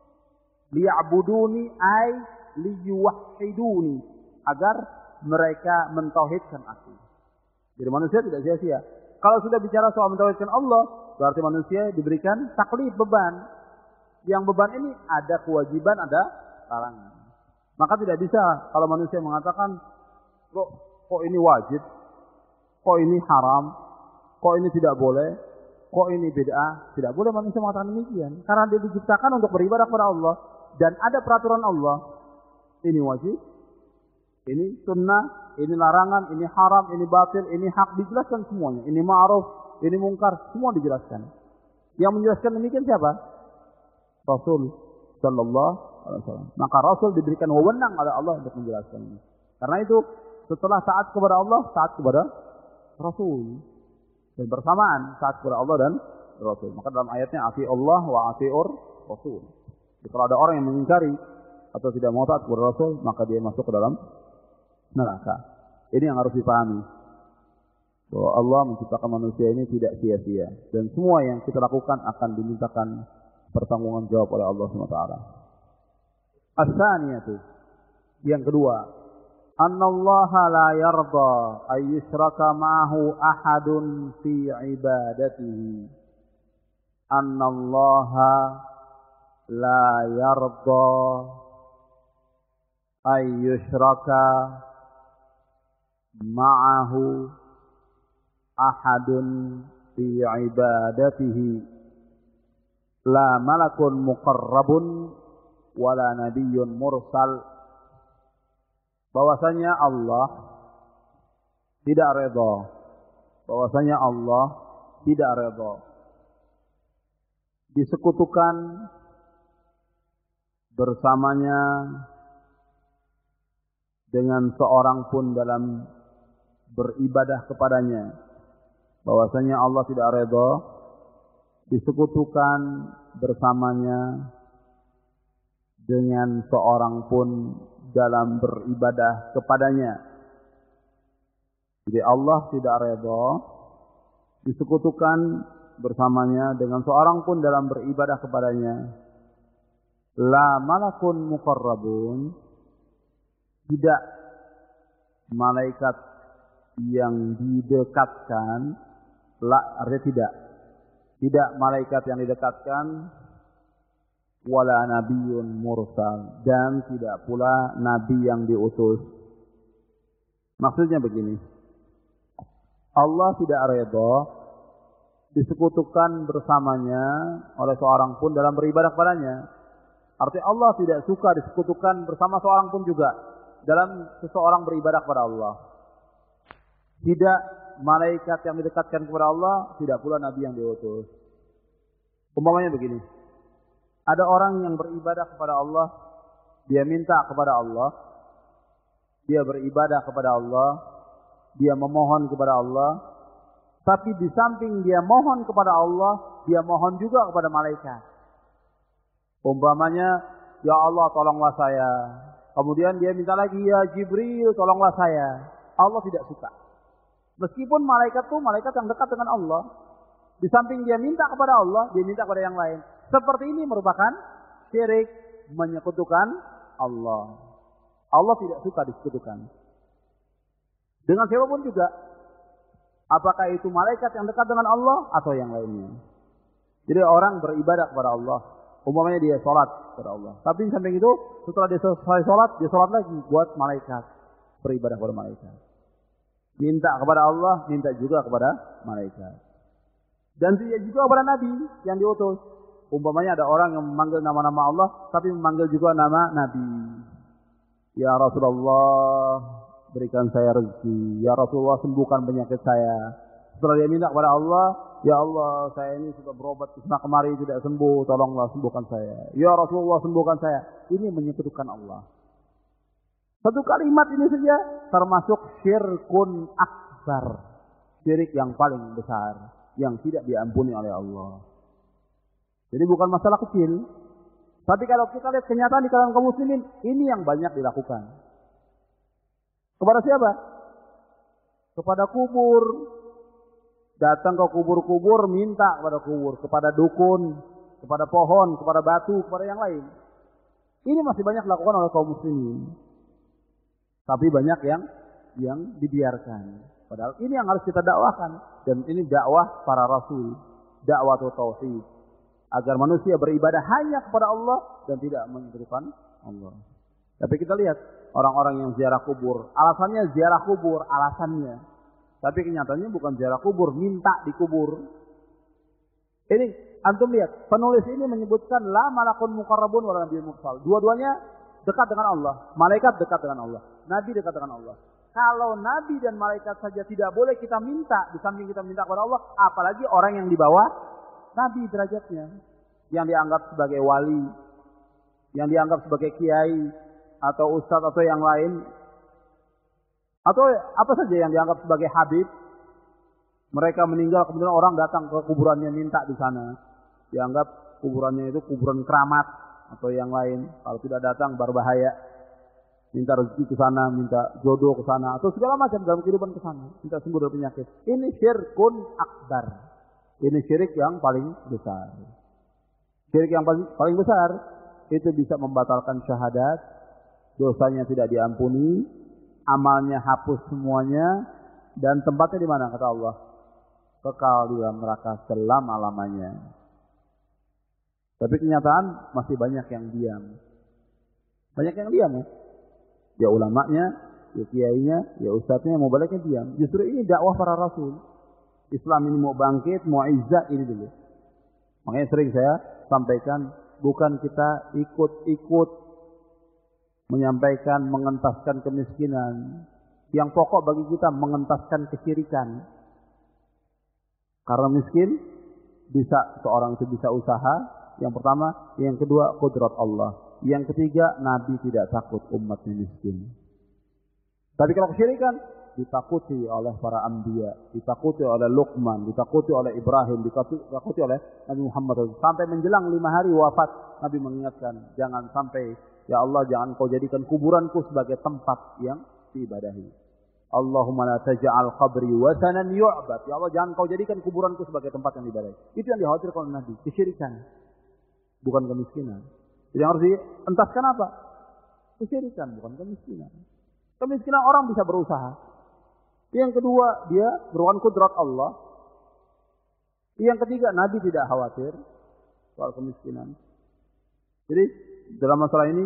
Liya'buduni ay liyuwahhiduni, agar mereka mentauhidkan aku. Jadi manusia tidak sia-sia. Kalau sudah bicara soal mentauhidkan Allah, berarti manusia diberikan taklif, beban. Yang beban ini ada kewajiban, ada larangan. Maka tidak bisa kalau manusia mengatakan, kok ini wajib, kok ini haram, kok ini tidak boleh, kok ini bid'ah. Tidak boleh manusia mengatakan demikian. Karena dia diciptakan untuk beribadah kepada Allah. Dan ada peraturan Allah. Ini wajib, ini sunnah, ini larangan, ini haram, ini batil, ini hak. Dijelaskan semuanya. Ini ma'ruf, ini mungkar. Semua dijelaskan. Yang menjelaskan demikian siapa? Rasul Sallallahu. Maka Rasul diberikan wewenang oleh Allah untuk menjelaskan ini. Karena itu setelah taat kepada Allah, taat kepada Rasul. Dan bersamaan taat kepada Allah dan Rasul. Maka dalam ayatnya ati Allah wa atiur Rasul. Jadi kalau ada orang yang mengingkari atau tidak mau taat kepada Rasul, maka dia masuk ke dalam neraka. Ini yang harus dipahami. Bahwa Allah menciptakan manusia ini tidak sia-sia. Dan semua yang kita lakukan akan dimintakan pertanggungan jawab oleh Allah SWT. As-saniyatu, yang kedua, annallaha la yarda ay yushraka ma'ahu ahadun fi ibadatihi. Annallaha la yarda ay yushraka ma'ahu ahadun fi ibadatihi. La malakun muqarrabun wala nabiyyun mursal. Bahwasanya Allah tidak redha. Bahwasanya Allah tidak redha disekutukan bersamanya dengan seorang pun dalam beribadah kepadanya. Bahwasanya Allah tidak redha disekutukan bersamanya dengan seorang pun dalam beribadah kepadanya. Jadi Allah tidak redha disekutukan bersamanya dengan seorang pun dalam beribadah kepadanya. La malakun muqarrabun, tidak malaikat yang didekatkan. La artinya tidak malaikat yang didekatkan. Wala nabiyyun mursal, dan tidak pula nabi yang diutus. Maksudnya begini, Allah tidak redha disekutukan bersamanya oleh seorang pun dalam beribadah kepadanya. Artinya Allah tidak suka disekutukan bersama seorang pun juga dalam seseorang beribadah kepada Allah. Tidak malaikat yang didekatkan kepada Allah, tidak pula nabi yang diutus. Umpamanya begini, ada orang yang beribadah kepada Allah, dia minta kepada Allah, dia beribadah kepada Allah, dia memohon kepada Allah, tapi di samping dia mohon kepada Allah, dia mohon juga kepada malaikat. Umpamanya, ya Allah tolonglah saya. Kemudian dia minta lagi, ya Jibril tolonglah saya. Allah tidak suka. Meskipun malaikat itu malaikat yang dekat dengan Allah. Di samping dia minta kepada Allah, dia minta kepada yang lain. Seperti ini merupakan syirik, menyekutukan Allah. Allah tidak suka disekutukan. Dengan siapapun juga. Apakah itu malaikat yang dekat dengan Allah atau yang lainnya. Jadi orang beribadah kepada Allah. Umpamanya dia sholat kepada Allah. Tapi di samping itu, setelah dia selesai sholat, dia sholat lagi buat malaikat. Beribadah kepada malaikat. Minta kepada Allah, minta juga kepada malaikat. Dan dia juga kepada Nabi yang diutus. Umpamanya ada orang yang memanggil nama-nama Allah, tapi memanggil juga nama Nabi. Ya Rasulullah, berikan saya rezeki. Ya Rasulullah, sembuhkan penyakit saya. Setelah dia minta kepada Allah, ya Allah, saya ini sudah berobat kesana kemari tidak sembuh, tolonglah sembuhkan saya. Ya Rasulullah, sembuhkan saya. Ini menyekutukan Allah. Satu kalimat ini saja termasuk syirkun akbar. Syirik yang paling besar, yang tidak diampuni oleh Allah. Jadi bukan masalah kecil. Tapi kalau kita lihat kenyataan di kalangan kaum muslimin, ini yang banyak dilakukan. Kepada siapa? Kepada kubur. Datang ke kubur-kubur, minta kepada kubur, kepada dukun, kepada pohon, kepada batu, kepada yang lain. Ini masih banyak dilakukan oleh kaum muslimin. Tapi banyak yang dibiarkan. Padahal ini yang harus kita dakwahkan. Dan ini dakwah para rasul. Dakwah tauhid. Agar manusia beribadah hanya kepada Allah dan tidak menyekutukan Allah. Tapi kita lihat orang-orang yang ziarah kubur. Alasannya ziarah kubur, alasannya. Tapi kenyataannya bukan ziarah kubur, minta dikubur. Ini antum lihat, penulis ini menyebutkan la malakun muqarrabun wala nabiyyun mursal. Dua-duanya dekat dengan Allah, malaikat dekat dengan Allah, nabi dekat dengan Allah. Kalau nabi dan malaikat saja tidak boleh kita minta, di samping kita minta kepada Allah, apalagi orang yang di bawah nabi derajatnya, yang dianggap sebagai wali, yang dianggap sebagai kiai atau ustadz atau yang lain, atau apa saja yang dianggap sebagai habib. Mereka meninggal, kemudian orang datang ke kuburannya minta di sana. Dianggap kuburannya itu kuburan keramat atau yang lain. Kalau tidak datang berbahaya. Minta rezeki ke sana, minta jodoh ke sana, atau segala macam dalam kehidupan ke sana. Minta sembuh dari penyakit. Ini syirkun akbar. Ini syirik yang paling besar. Syirik yang paling besar itu bisa membatalkan syahadat, dosanya tidak diampuni, amalnya hapus semuanya, dan tempatnya di mana kata Allah? Kekal di dalam neraka selama-lamanya. Tapi kenyataan masih banyak yang diam. Banyak yang diam ya. Ya ulamanya, ya kiainya, ya ustadznya, mau baliknya diam. Justru ini dakwah para rasul. Islam ini mau bangkit, mau izzah ini dulu. Makanya sering saya sampaikan, bukan kita ikut-ikut menyampaikan, mengentaskan kemiskinan. Yang pokok bagi kita mengentaskan kesyirikan. Karena miskin, seorang itu bisa usaha. Yang pertama, yang kedua, qudrat Allah. Yang ketiga, Nabi tidak takut umatnya miskin. Tapi kalau kesyirikan, ditakuti oleh para anbiya, ditakuti oleh Luqman, ditakuti oleh Ibrahim, ditakuti oleh Nabi Muhammad. Sampai menjelang 5 hari wafat, Nabi mengingatkan, jangan sampai, ya Allah, jangan kau jadikan kuburanku sebagai tempat yang diibadahi. Allahumma la taj'al qabri wasanan yu'bad. Ya Allah, jangan kau jadikan kuburanku sebagai tempat yang diibadahi. Itu yang dikhawatirkan oleh Nabi, kesyirikan, bukan kemiskinan. Jadi yang harus dientaskan apa? Kesyirikan, bukan kemiskinan. Kemiskinan orang bisa berusaha. Yang kedua, dia merupakan kudrat Allah. Yang ketiga, Nabi tidak khawatir soal kemiskinan. Jadi dalam masalah ini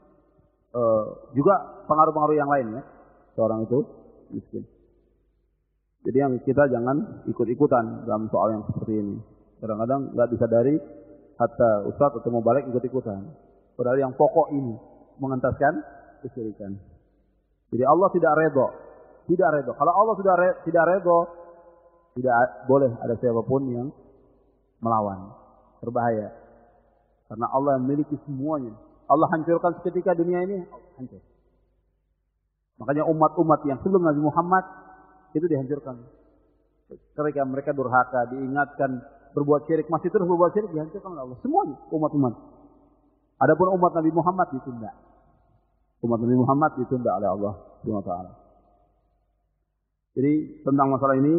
juga pengaruh-pengaruh yang lain ya. Seorang itu miskin. Jadi yang kita jangan ikut-ikutan dalam soal yang seperti ini. Kadang-kadang nggak disadari, hatta ustadz atau mau balik ikut-ikutan. Padahal yang pokok ini mengentaskan kesyirikan. Jadi Allah tidak redho, tidak redho. Kalau Allah sudah tidak redho, tidak boleh ada siapapun yang melawan, berbahaya. Karena Allah yang memiliki semuanya. Allah hancurkan seketika dunia ini, hancur. Makanya umat-umat yang sebelum Nabi Muhammad itu dihancurkan. Ketika mereka durhaka, diingatkan berbuat syirik, masih terus berbuat syirik, dihancurkan oleh Allah. Semuanya umat-umat. Adapun umat Nabi Muhammad ditunda. Umat Nabi Muhammad ditunda oleh Allah Subhanahu wa taala. Jadi tentang masalah ini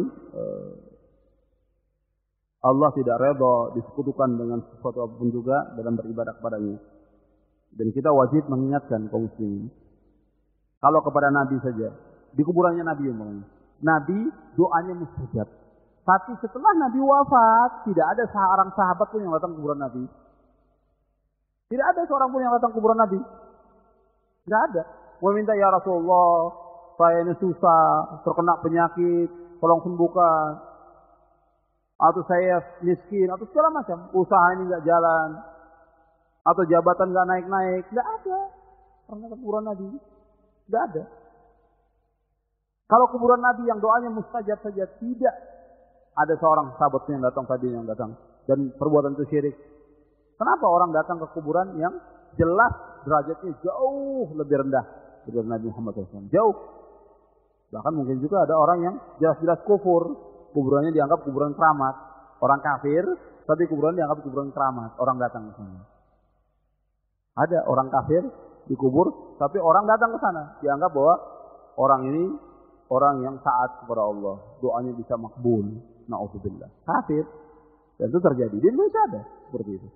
Allah tidak redha disekutukan dengan sesuatu apapun juga dalam beribadah kepadanya. Dan kita wajib mengingatkan kaum muslimin. Kalau kepada Nabi saja, di kuburannya Nabi umpamanya. Nabi doanya mustajab. Tapi setelah Nabi wafat, tidak ada seorang sahabat pun yang datang ke kuburan Nabi. Tidak ada seorang pun yang datang ke kuburan Nabi. Tidak ada. Meminta, ya Rasulullah, saya ini susah, terkena penyakit, tolong sembuhkan. Atau saya miskin, atau segala macam. Usaha ini nggak jalan. Atau jabatan nggak naik-naik. Nggak ada. Karena kuburan Nabi. Nggak ada. Kalau kuburan Nabi yang doanya mustajab saja, tidak ada seorang sahabat yang datang tadi yang datang. Dan perbuatan itu syirik. Kenapa orang datang ke kuburan yang jelas derajatnya jauh lebih rendah dari Nabi Muhammad SAW? Jauh. Bahkan mungkin juga ada orang yang jelas-jelas kufur. Kuburannya dianggap kuburan keramat. Orang kafir, tapi kuburan dianggap kuburan keramat. Orang datang ke sana. Ada orang kafir dikubur, tapi orang datang ke sana. Dianggap bahwa orang ini orang yang taat kepada Allah. Doanya bisa makbul. Na'udzubillah. Kafir. Dan itu terjadi. Di Indonesia ada seperti itu.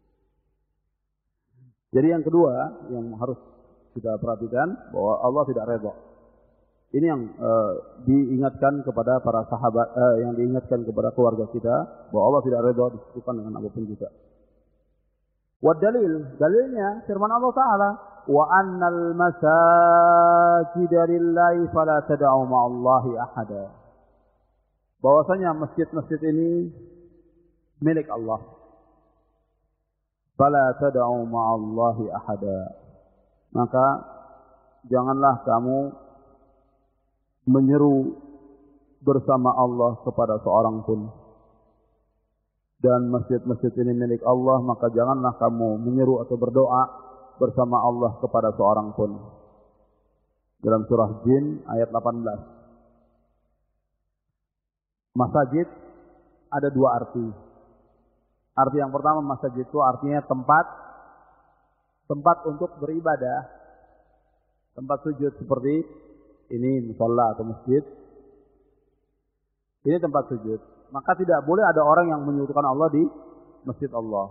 Jadi yang kedua yang harus kita perhatikan bahwa Allah tidak redha. Ini yang diingatkan kepada para sahabat, yang diingatkan kepada keluarga kita bahwa Allah tidak redha disekutukan dengan apapun juga. Wa dalilnya firman Allah Taala, wa annal masajida lillahi fala tad'u ma'allahi ahada. Bahwasanya masjid-masjid ini milik Allah. Fala tad'u ma'allahi ahada. Maka janganlah kamu menyeru bersama Allah kepada seorang pun. Dan masjid-masjid ini milik Allah, maka janganlah kamu menyeru atau berdoa bersama Allah kepada seorang pun. Dalam surah Jin ayat 18. Masjid ada dua arti. Arti yang pertama, masjid itu artinya tempat untuk beribadah. Tempat sujud seperti ini musalla atau masjid. Ini tempat sujud. Maka tidak boleh ada orang yang menyekutukan Allah di masjid Allah.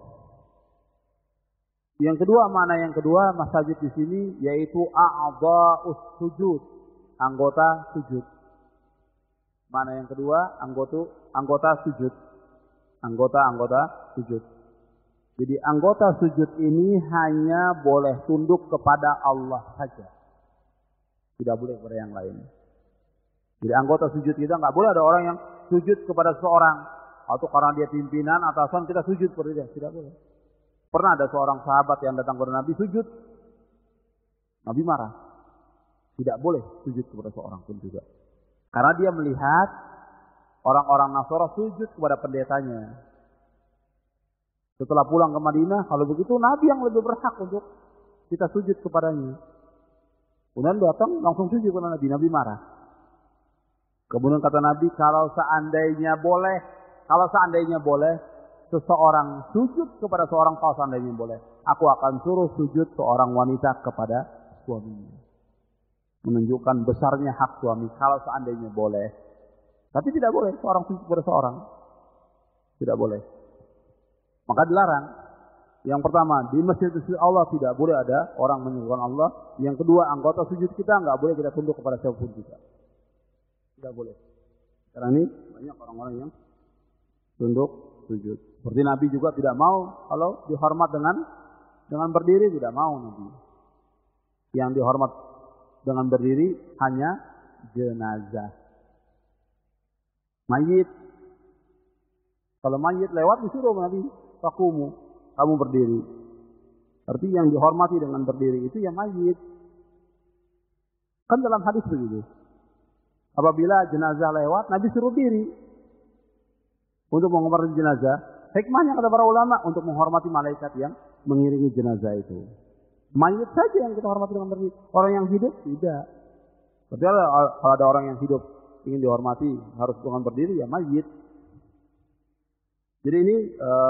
Yang kedua, makna yang kedua masjid di sini yaitu a'dha'us sujud, anggota sujud. Makna yang kedua anggota sujud. Anggota sujud. Jadi anggota sujud ini hanya boleh tunduk kepada Allah saja. Tidak boleh kepada yang lain. Jadi anggota sujud kita nggak boleh ada orang yang sujud kepada seseorang atau karena dia pimpinan atasan kita sujud kepada dia. Tidak boleh. Pernah ada seorang sahabat yang datang kepada Nabi sujud. Nabi marah. Tidak boleh sujud kepada seorang pun juga. Karena dia melihat orang-orang Nasara sujud kepada pendetanya. Setelah pulang ke Madinah, kalau begitu Nabi yang lebih berhak untuk kita sujud kepadanya. Kemudian datang langsung sujud kepada Nabi. Nabi marah. Kemudian kata Nabi, kalau seandainya boleh seseorang sujud kepada seorang, kalau seandainya boleh, aku akan suruh sujud seorang wanita kepada suaminya. Menunjukkan besarnya hak suami kalau seandainya boleh. Tapi tidak boleh seorang sujud kepada seorang. Tidak boleh. Maka dilarang. Yang pertama, di masjid Allah tidak boleh ada orang menyekutukan Allah. Yang kedua, anggota sujud kita nggak boleh kita tunduk kepada siapapun juga. Tidak boleh. Karena ini banyak orang-orang yang tunduk sujud. Seperti Nabi juga tidak mau kalau dihormat dengan berdiri, tidak mau Nabi. Yang dihormat dengan berdiri hanya jenazah. Mayit. Kalau mayit lewat disuruh Nabi, fakumu. Kamu berdiri. Artinya yang dihormati dengan berdiri itu yang mayit. Kan dalam hadis begitu. Apabila jenazah lewat, Nabi suruh diri untuk menghormati jenazah. Hikmahnya kata para ulama untuk menghormati malaikat yang mengiringi jenazah itu. Mayit saja yang kita hormati dengan berdiri. Orang yang hidup tidak. Tapi kalau ada orang yang hidup ingin dihormati harus dengan berdiri, ya mayit. Jadi ini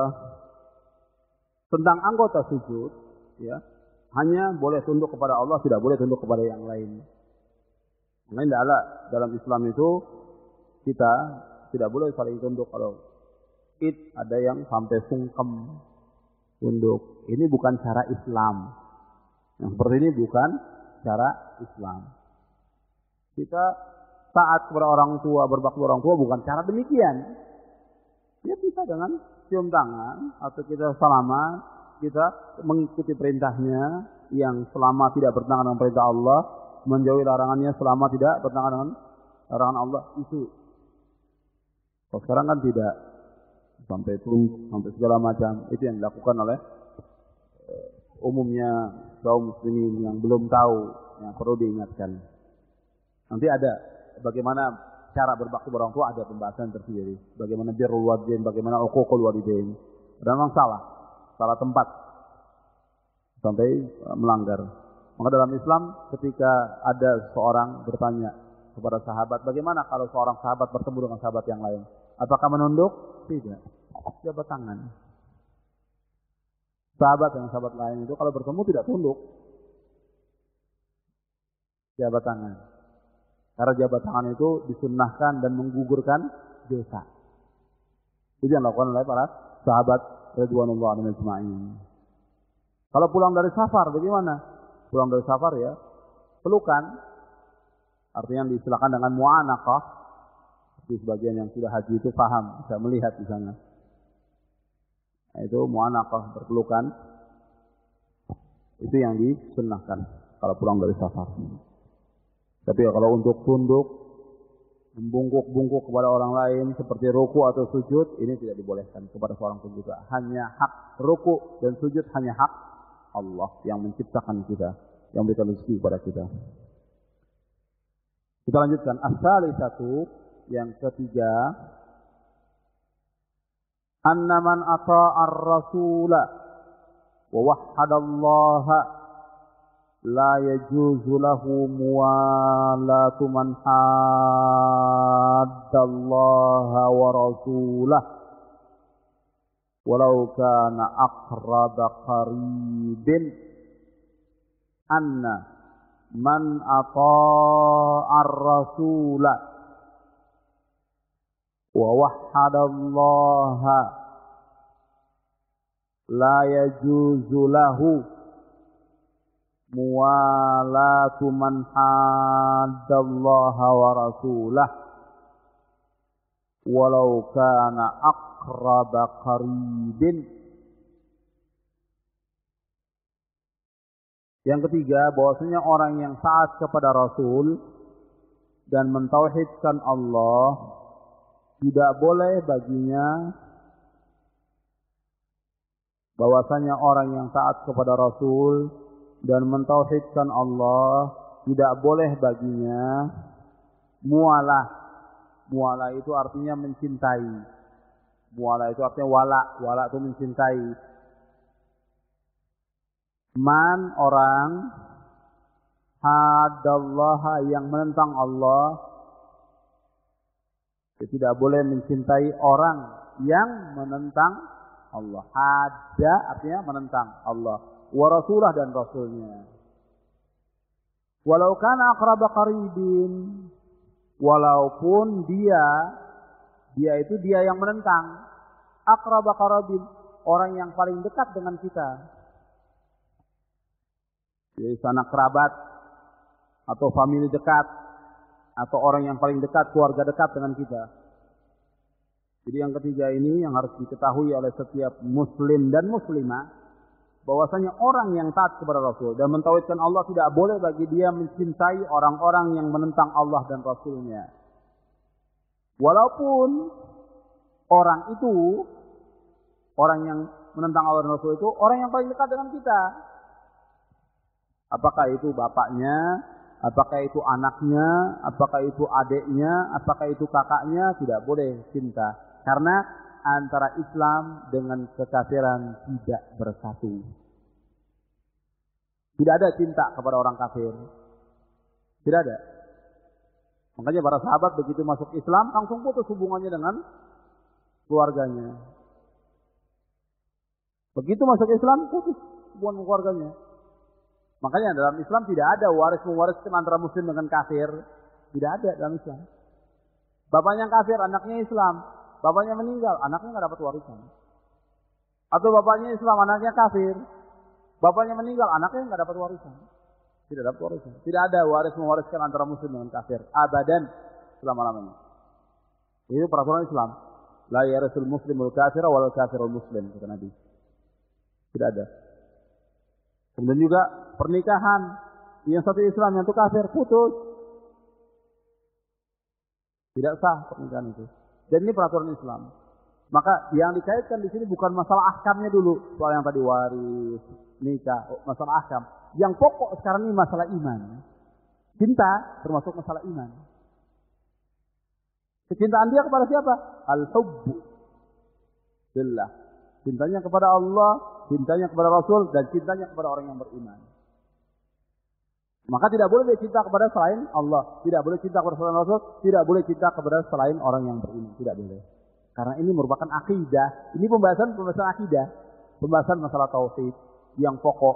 tentang anggota sujud, ya, hanya boleh tunduk kepada Allah, tidak boleh tunduk kepada yang lain. Yang lain tidak ada. Dalam Islam itu kita tidak boleh saling tunduk. Kalau ada yang sampai sungkem tunduk. Ini bukan cara Islam. Yang seperti ini bukan cara Islam. Kita taat kepada orang tua, berbakti orang tua bukan cara demikian. Ya bisa dengan cium tangan atau kita salaman, kita mengikuti perintahnya yang selama tidak bertentangan dengan perintah Allah, menjauhi larangannya selama tidak bertentangan dengan larangan Allah itu. Kalau sekarang kan tidak, sampai tunduk, sampai segala macam. Itu yang dilakukan oleh umumnya kaum muslimin yang belum tahu, yang perlu diingatkan. Nanti ada bagaimana cara berbakti orang tua, ada pembahasan tersendiri. Bagaimana birrul walidain, bagaimana uququl walidain. Dan memang salah tempat sampai melanggar. Maka dalam Islam ketika ada seorang bertanya kepada sahabat, bagaimana kalau seorang sahabat bertemu dengan sahabat yang lain? Apakah menunduk? Tidak. Jabat tangan. Sahabat dengan sahabat lain itu kalau bertemu tidak tunduk. Jabat tangan. Karena jabat tangan itu disunnahkan dan menggugurkan dosa. Itu yang dilakukan oleh para sahabat radhiyallahu anhum ajma'in. Kalau pulang dari safar bagaimana? Pulang dari safar ya pelukan. Artinya diistilahkan dengan mu'anaqah. Di sebagian yang sudah haji itu paham, bisa melihat di sana. Nah, itu mu'anaqah, berpelukan. Itu yang disunnahkan kalau pulang dari safar. Tapi kalau untuk tunduk, membungkuk-bungkuk kepada orang lain seperti ruku atau sujud, ini tidak dibolehkan kepada seorang pun juga. Hanya hak ruku dan sujud hanya hak Allah yang menciptakan kita, yang memberikan rezeki kepada kita. Kita lanjutkan. As-salisatu, yang ketiga, anna man ata'ar rasula wa wahhadallaha la yajuzu lahu muwalatu man haddallaha wa rasulah walau kana aqraba qaribin. Anna man ata'ar rasula wa wahhadallaha la yajuzu lahu muwalatu man haddallaha wa rasulah walau kana aqraba qaribin. Yang ketiga, bahwasanya orang yang taat kepada Rasul dan mentauhidkan Allah, tidak boleh baginya, bahwasanya orang yang taat kepada Rasul dan mentauhidkan Allah, tidak boleh baginya mualah. Mualah itu artinya mencintai. Mualah itu artinya wala. Wala itu mencintai. Man, orang haddallaha, yang menentang Allah, tidak boleh mencintai orang yang menentang Allah. Hadda artinya menentang Allah. Wa rasulah, dan rasulnya. Walau kana aqraba qaribin, walaupun dia itu dia yang menentang. Aqraba qaribin, orang yang paling dekat dengan kita. Jadi sanak kerabat atau famili dekat atau orang yang paling dekat, keluarga dekat dengan kita. Jadi yang ketiga ini yang harus diketahui oleh setiap muslim dan muslimah, bahwasanya orang yang taat kepada Rasul dan mentauhidkan Allah, tidak boleh bagi dia mencintai orang-orang yang menentang Allah dan Rasulnya. Walaupun orang itu, orang yang menentang Allah dan Rasul itu, orang yang paling dekat dengan kita. Apakah itu bapaknya, apakah itu anaknya, apakah itu adiknya, apakah itu kakaknya, tidak boleh cinta. Karena antara Islam dengan kekafiran tidak bersatu. Tidak ada cinta kepada orang kafir. Tidak ada. Makanya para sahabat begitu masuk Islam langsung putus hubungannya dengan keluarganya. Begitu masuk Islam putus hubungan keluarganya. Makanya dalam Islam tidak ada waris mewariskan antara muslim dengan kafir. Tidak ada dalam Islam. Bapaknya kafir, anaknya Islam. Bapaknya meninggal, anaknya nggak dapat warisan. Atau bapaknya Islam, anaknya kafir. Bapaknya meninggal, anaknya nggak dapat warisan. Tidak dapat warisan. Tidak ada waris mewariskan antara muslim dengan kafir. Abadan selama-lamanya. Itu peraturan Islam. La yarisul muslimul kafira wal kafirul muslim, kata Nabi. Tidak ada. Kemudian juga pernikahan. Yang satu Islam, yang satu kafir, putus. Tidak sah pernikahan itu. Dan ini peraturan Islam. Maka yang dikaitkan di sini bukan masalah ahkamnya dulu. Soal yang tadi waris, nikah, masalah ahkam. Yang pokok sekarang ini masalah iman. Cinta termasuk masalah iman. Kecintaan dia kepada siapa? Al-hubbu billah. Cintanya kepada Allah, cintanya kepada Rasul, dan cintanya kepada orang yang beriman. Maka tidak boleh dia cinta kepada selain Allah. Tidak boleh cinta kepada selain Rasul. Tidak boleh cinta kepada selain orang yang beriman. Tidak boleh. Karena ini merupakan akidah. Ini pembahasan akidah. Pembahasan masalah tauhid yang pokok.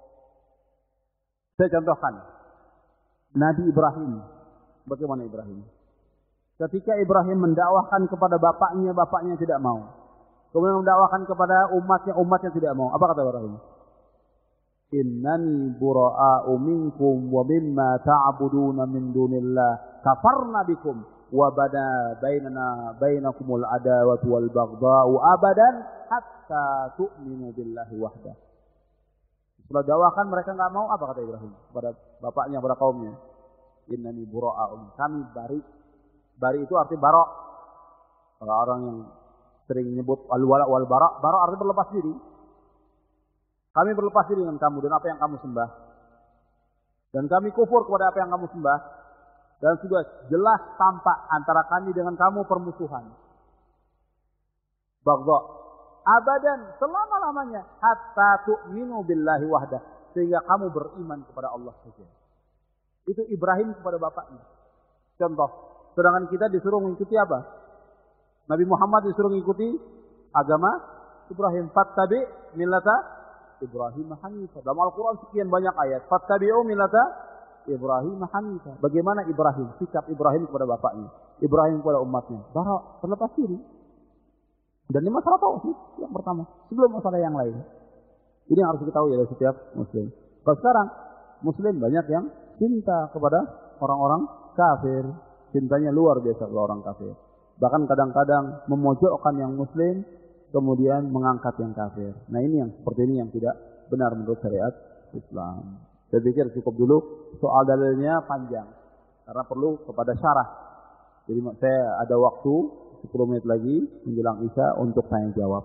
Saya contohkan. Nabi Ibrahim. Bagaimana Ibrahim? Ketika Ibrahim mendakwahkan kepada bapaknya tidak mau. Kemudian mendakwahkan kepada umatnya tidak mau. Apa kata Ibrahim? Innani bura'a'u minkum wa mimma ta'buduna min dunillah kafarna bikum wa bada bainakumul adawatu wal baghdha'u abadan hatta tu'minu billahi wahdah. Setelah dakwakan mereka enggak mau, apa kata Ibrahim kepada bapaknya, kepada kaumnya? Innani bura'a'u, kami bari. Bari itu arti bara'. Kalau orang yang sering menyebut al-wala' wal bara', bara' artinya berlepas diri. Kami berlepas diri dengan kamu dan apa yang kamu sembah. Dan kami kufur kepada apa yang kamu sembah. Dan sudah jelas tampak antara kami dengan kamu permusuhan. Baghdha. Abadan, selama-lamanya. Hatta tu'minu billahi wahdah. Sehingga kamu beriman kepada Allah saja. Itu Ibrahim kepada bapaknya. Contoh. Sedangkan kita disuruh mengikuti apa? Nabi Muhammad disuruh mengikuti agama Ibrahim. Fattabi millata Ibrahim Hanifah. Dalam Al-Quran sekian banyak ayat. Fattabi'u millata Ibrahim Hanifah. Bagaimana Ibrahim? Sikap Ibrahim kepada bapaknya. Ibrahim kepada umatnya. Bara' terlepas diri. Dan ini masalah tauhid yang pertama. Sebelum masalah yang lain. Ini yang harus diketahui oleh setiap muslim. Kalau sekarang muslim banyak yang cinta kepada orang-orang kafir. Cintanya luar biasa kepada orang kafir. Bahkan kadang-kadang memojokkan yang muslim, kemudian mengangkat yang kafir. Nah ini yang seperti ini yang tidak benar menurut syariat Islam. Saya pikir cukup dulu, soal dalilnya panjang. Karena perlu kepada syarah. Jadi saya ada waktu 10 menit lagi menjelang Isya untuk tanya jawab.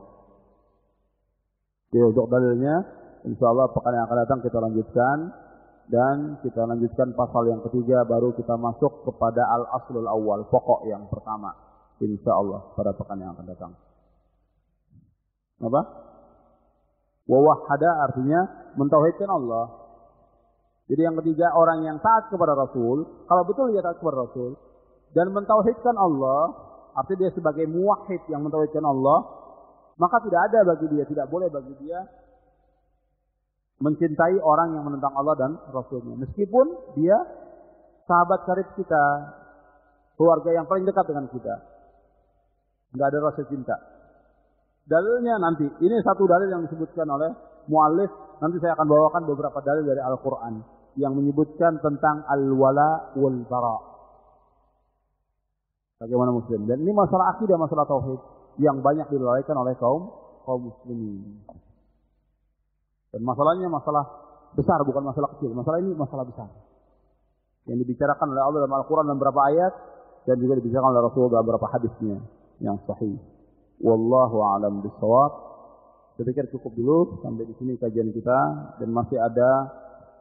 Jadi untuk dalilnya, insya Allah pekan yang akan datang kita lanjutkan. Dan kita lanjutkan pasal yang ketiga, baru kita masuk kepada al-aslul awal, pokok yang pertama. Insya Allah pada pekan yang akan datang. Apa? Wawahada artinya mentauhidkan Allah. Jadi yang ketiga, orang yang taat kepada Rasul, kalau betul dia taat kepada Rasul dan mentauhidkan Allah, artinya dia sebagai muwahhid yang mentauhidkan Allah, maka tidak ada bagi dia, tidak boleh bagi dia mencintai orang yang menentang Allah dan Rasulnya. Meskipun dia sahabat karib kita, keluarga yang paling dekat dengan kita, tidak ada rasa cinta. Dalilnya nanti, ini satu dalil yang disebutkan oleh muallif. Nanti saya akan bawakan beberapa dalil dari Al-Quran yang menyebutkan tentang al-wala wal bara. Bagaimana muslim. Dan ini masalah akidah, masalah tauhid yang banyak dilalaikan oleh kaum muslimin. Dan masalahnya masalah besar, bukan masalah kecil. Masalah ini masalah besar. Yang dibicarakan oleh Allah dalam Al-Quran dalam beberapa ayat dan juga dibicarakan oleh Rasulullah dalam beberapa hadisnya yang sahih. Wallahu a'lam bishawab. Saya pikir cukup dulu sampai di sini kajian kita dan masih ada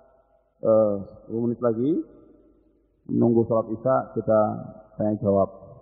10 menit lagi menunggu salat Isya kita tanya jawab.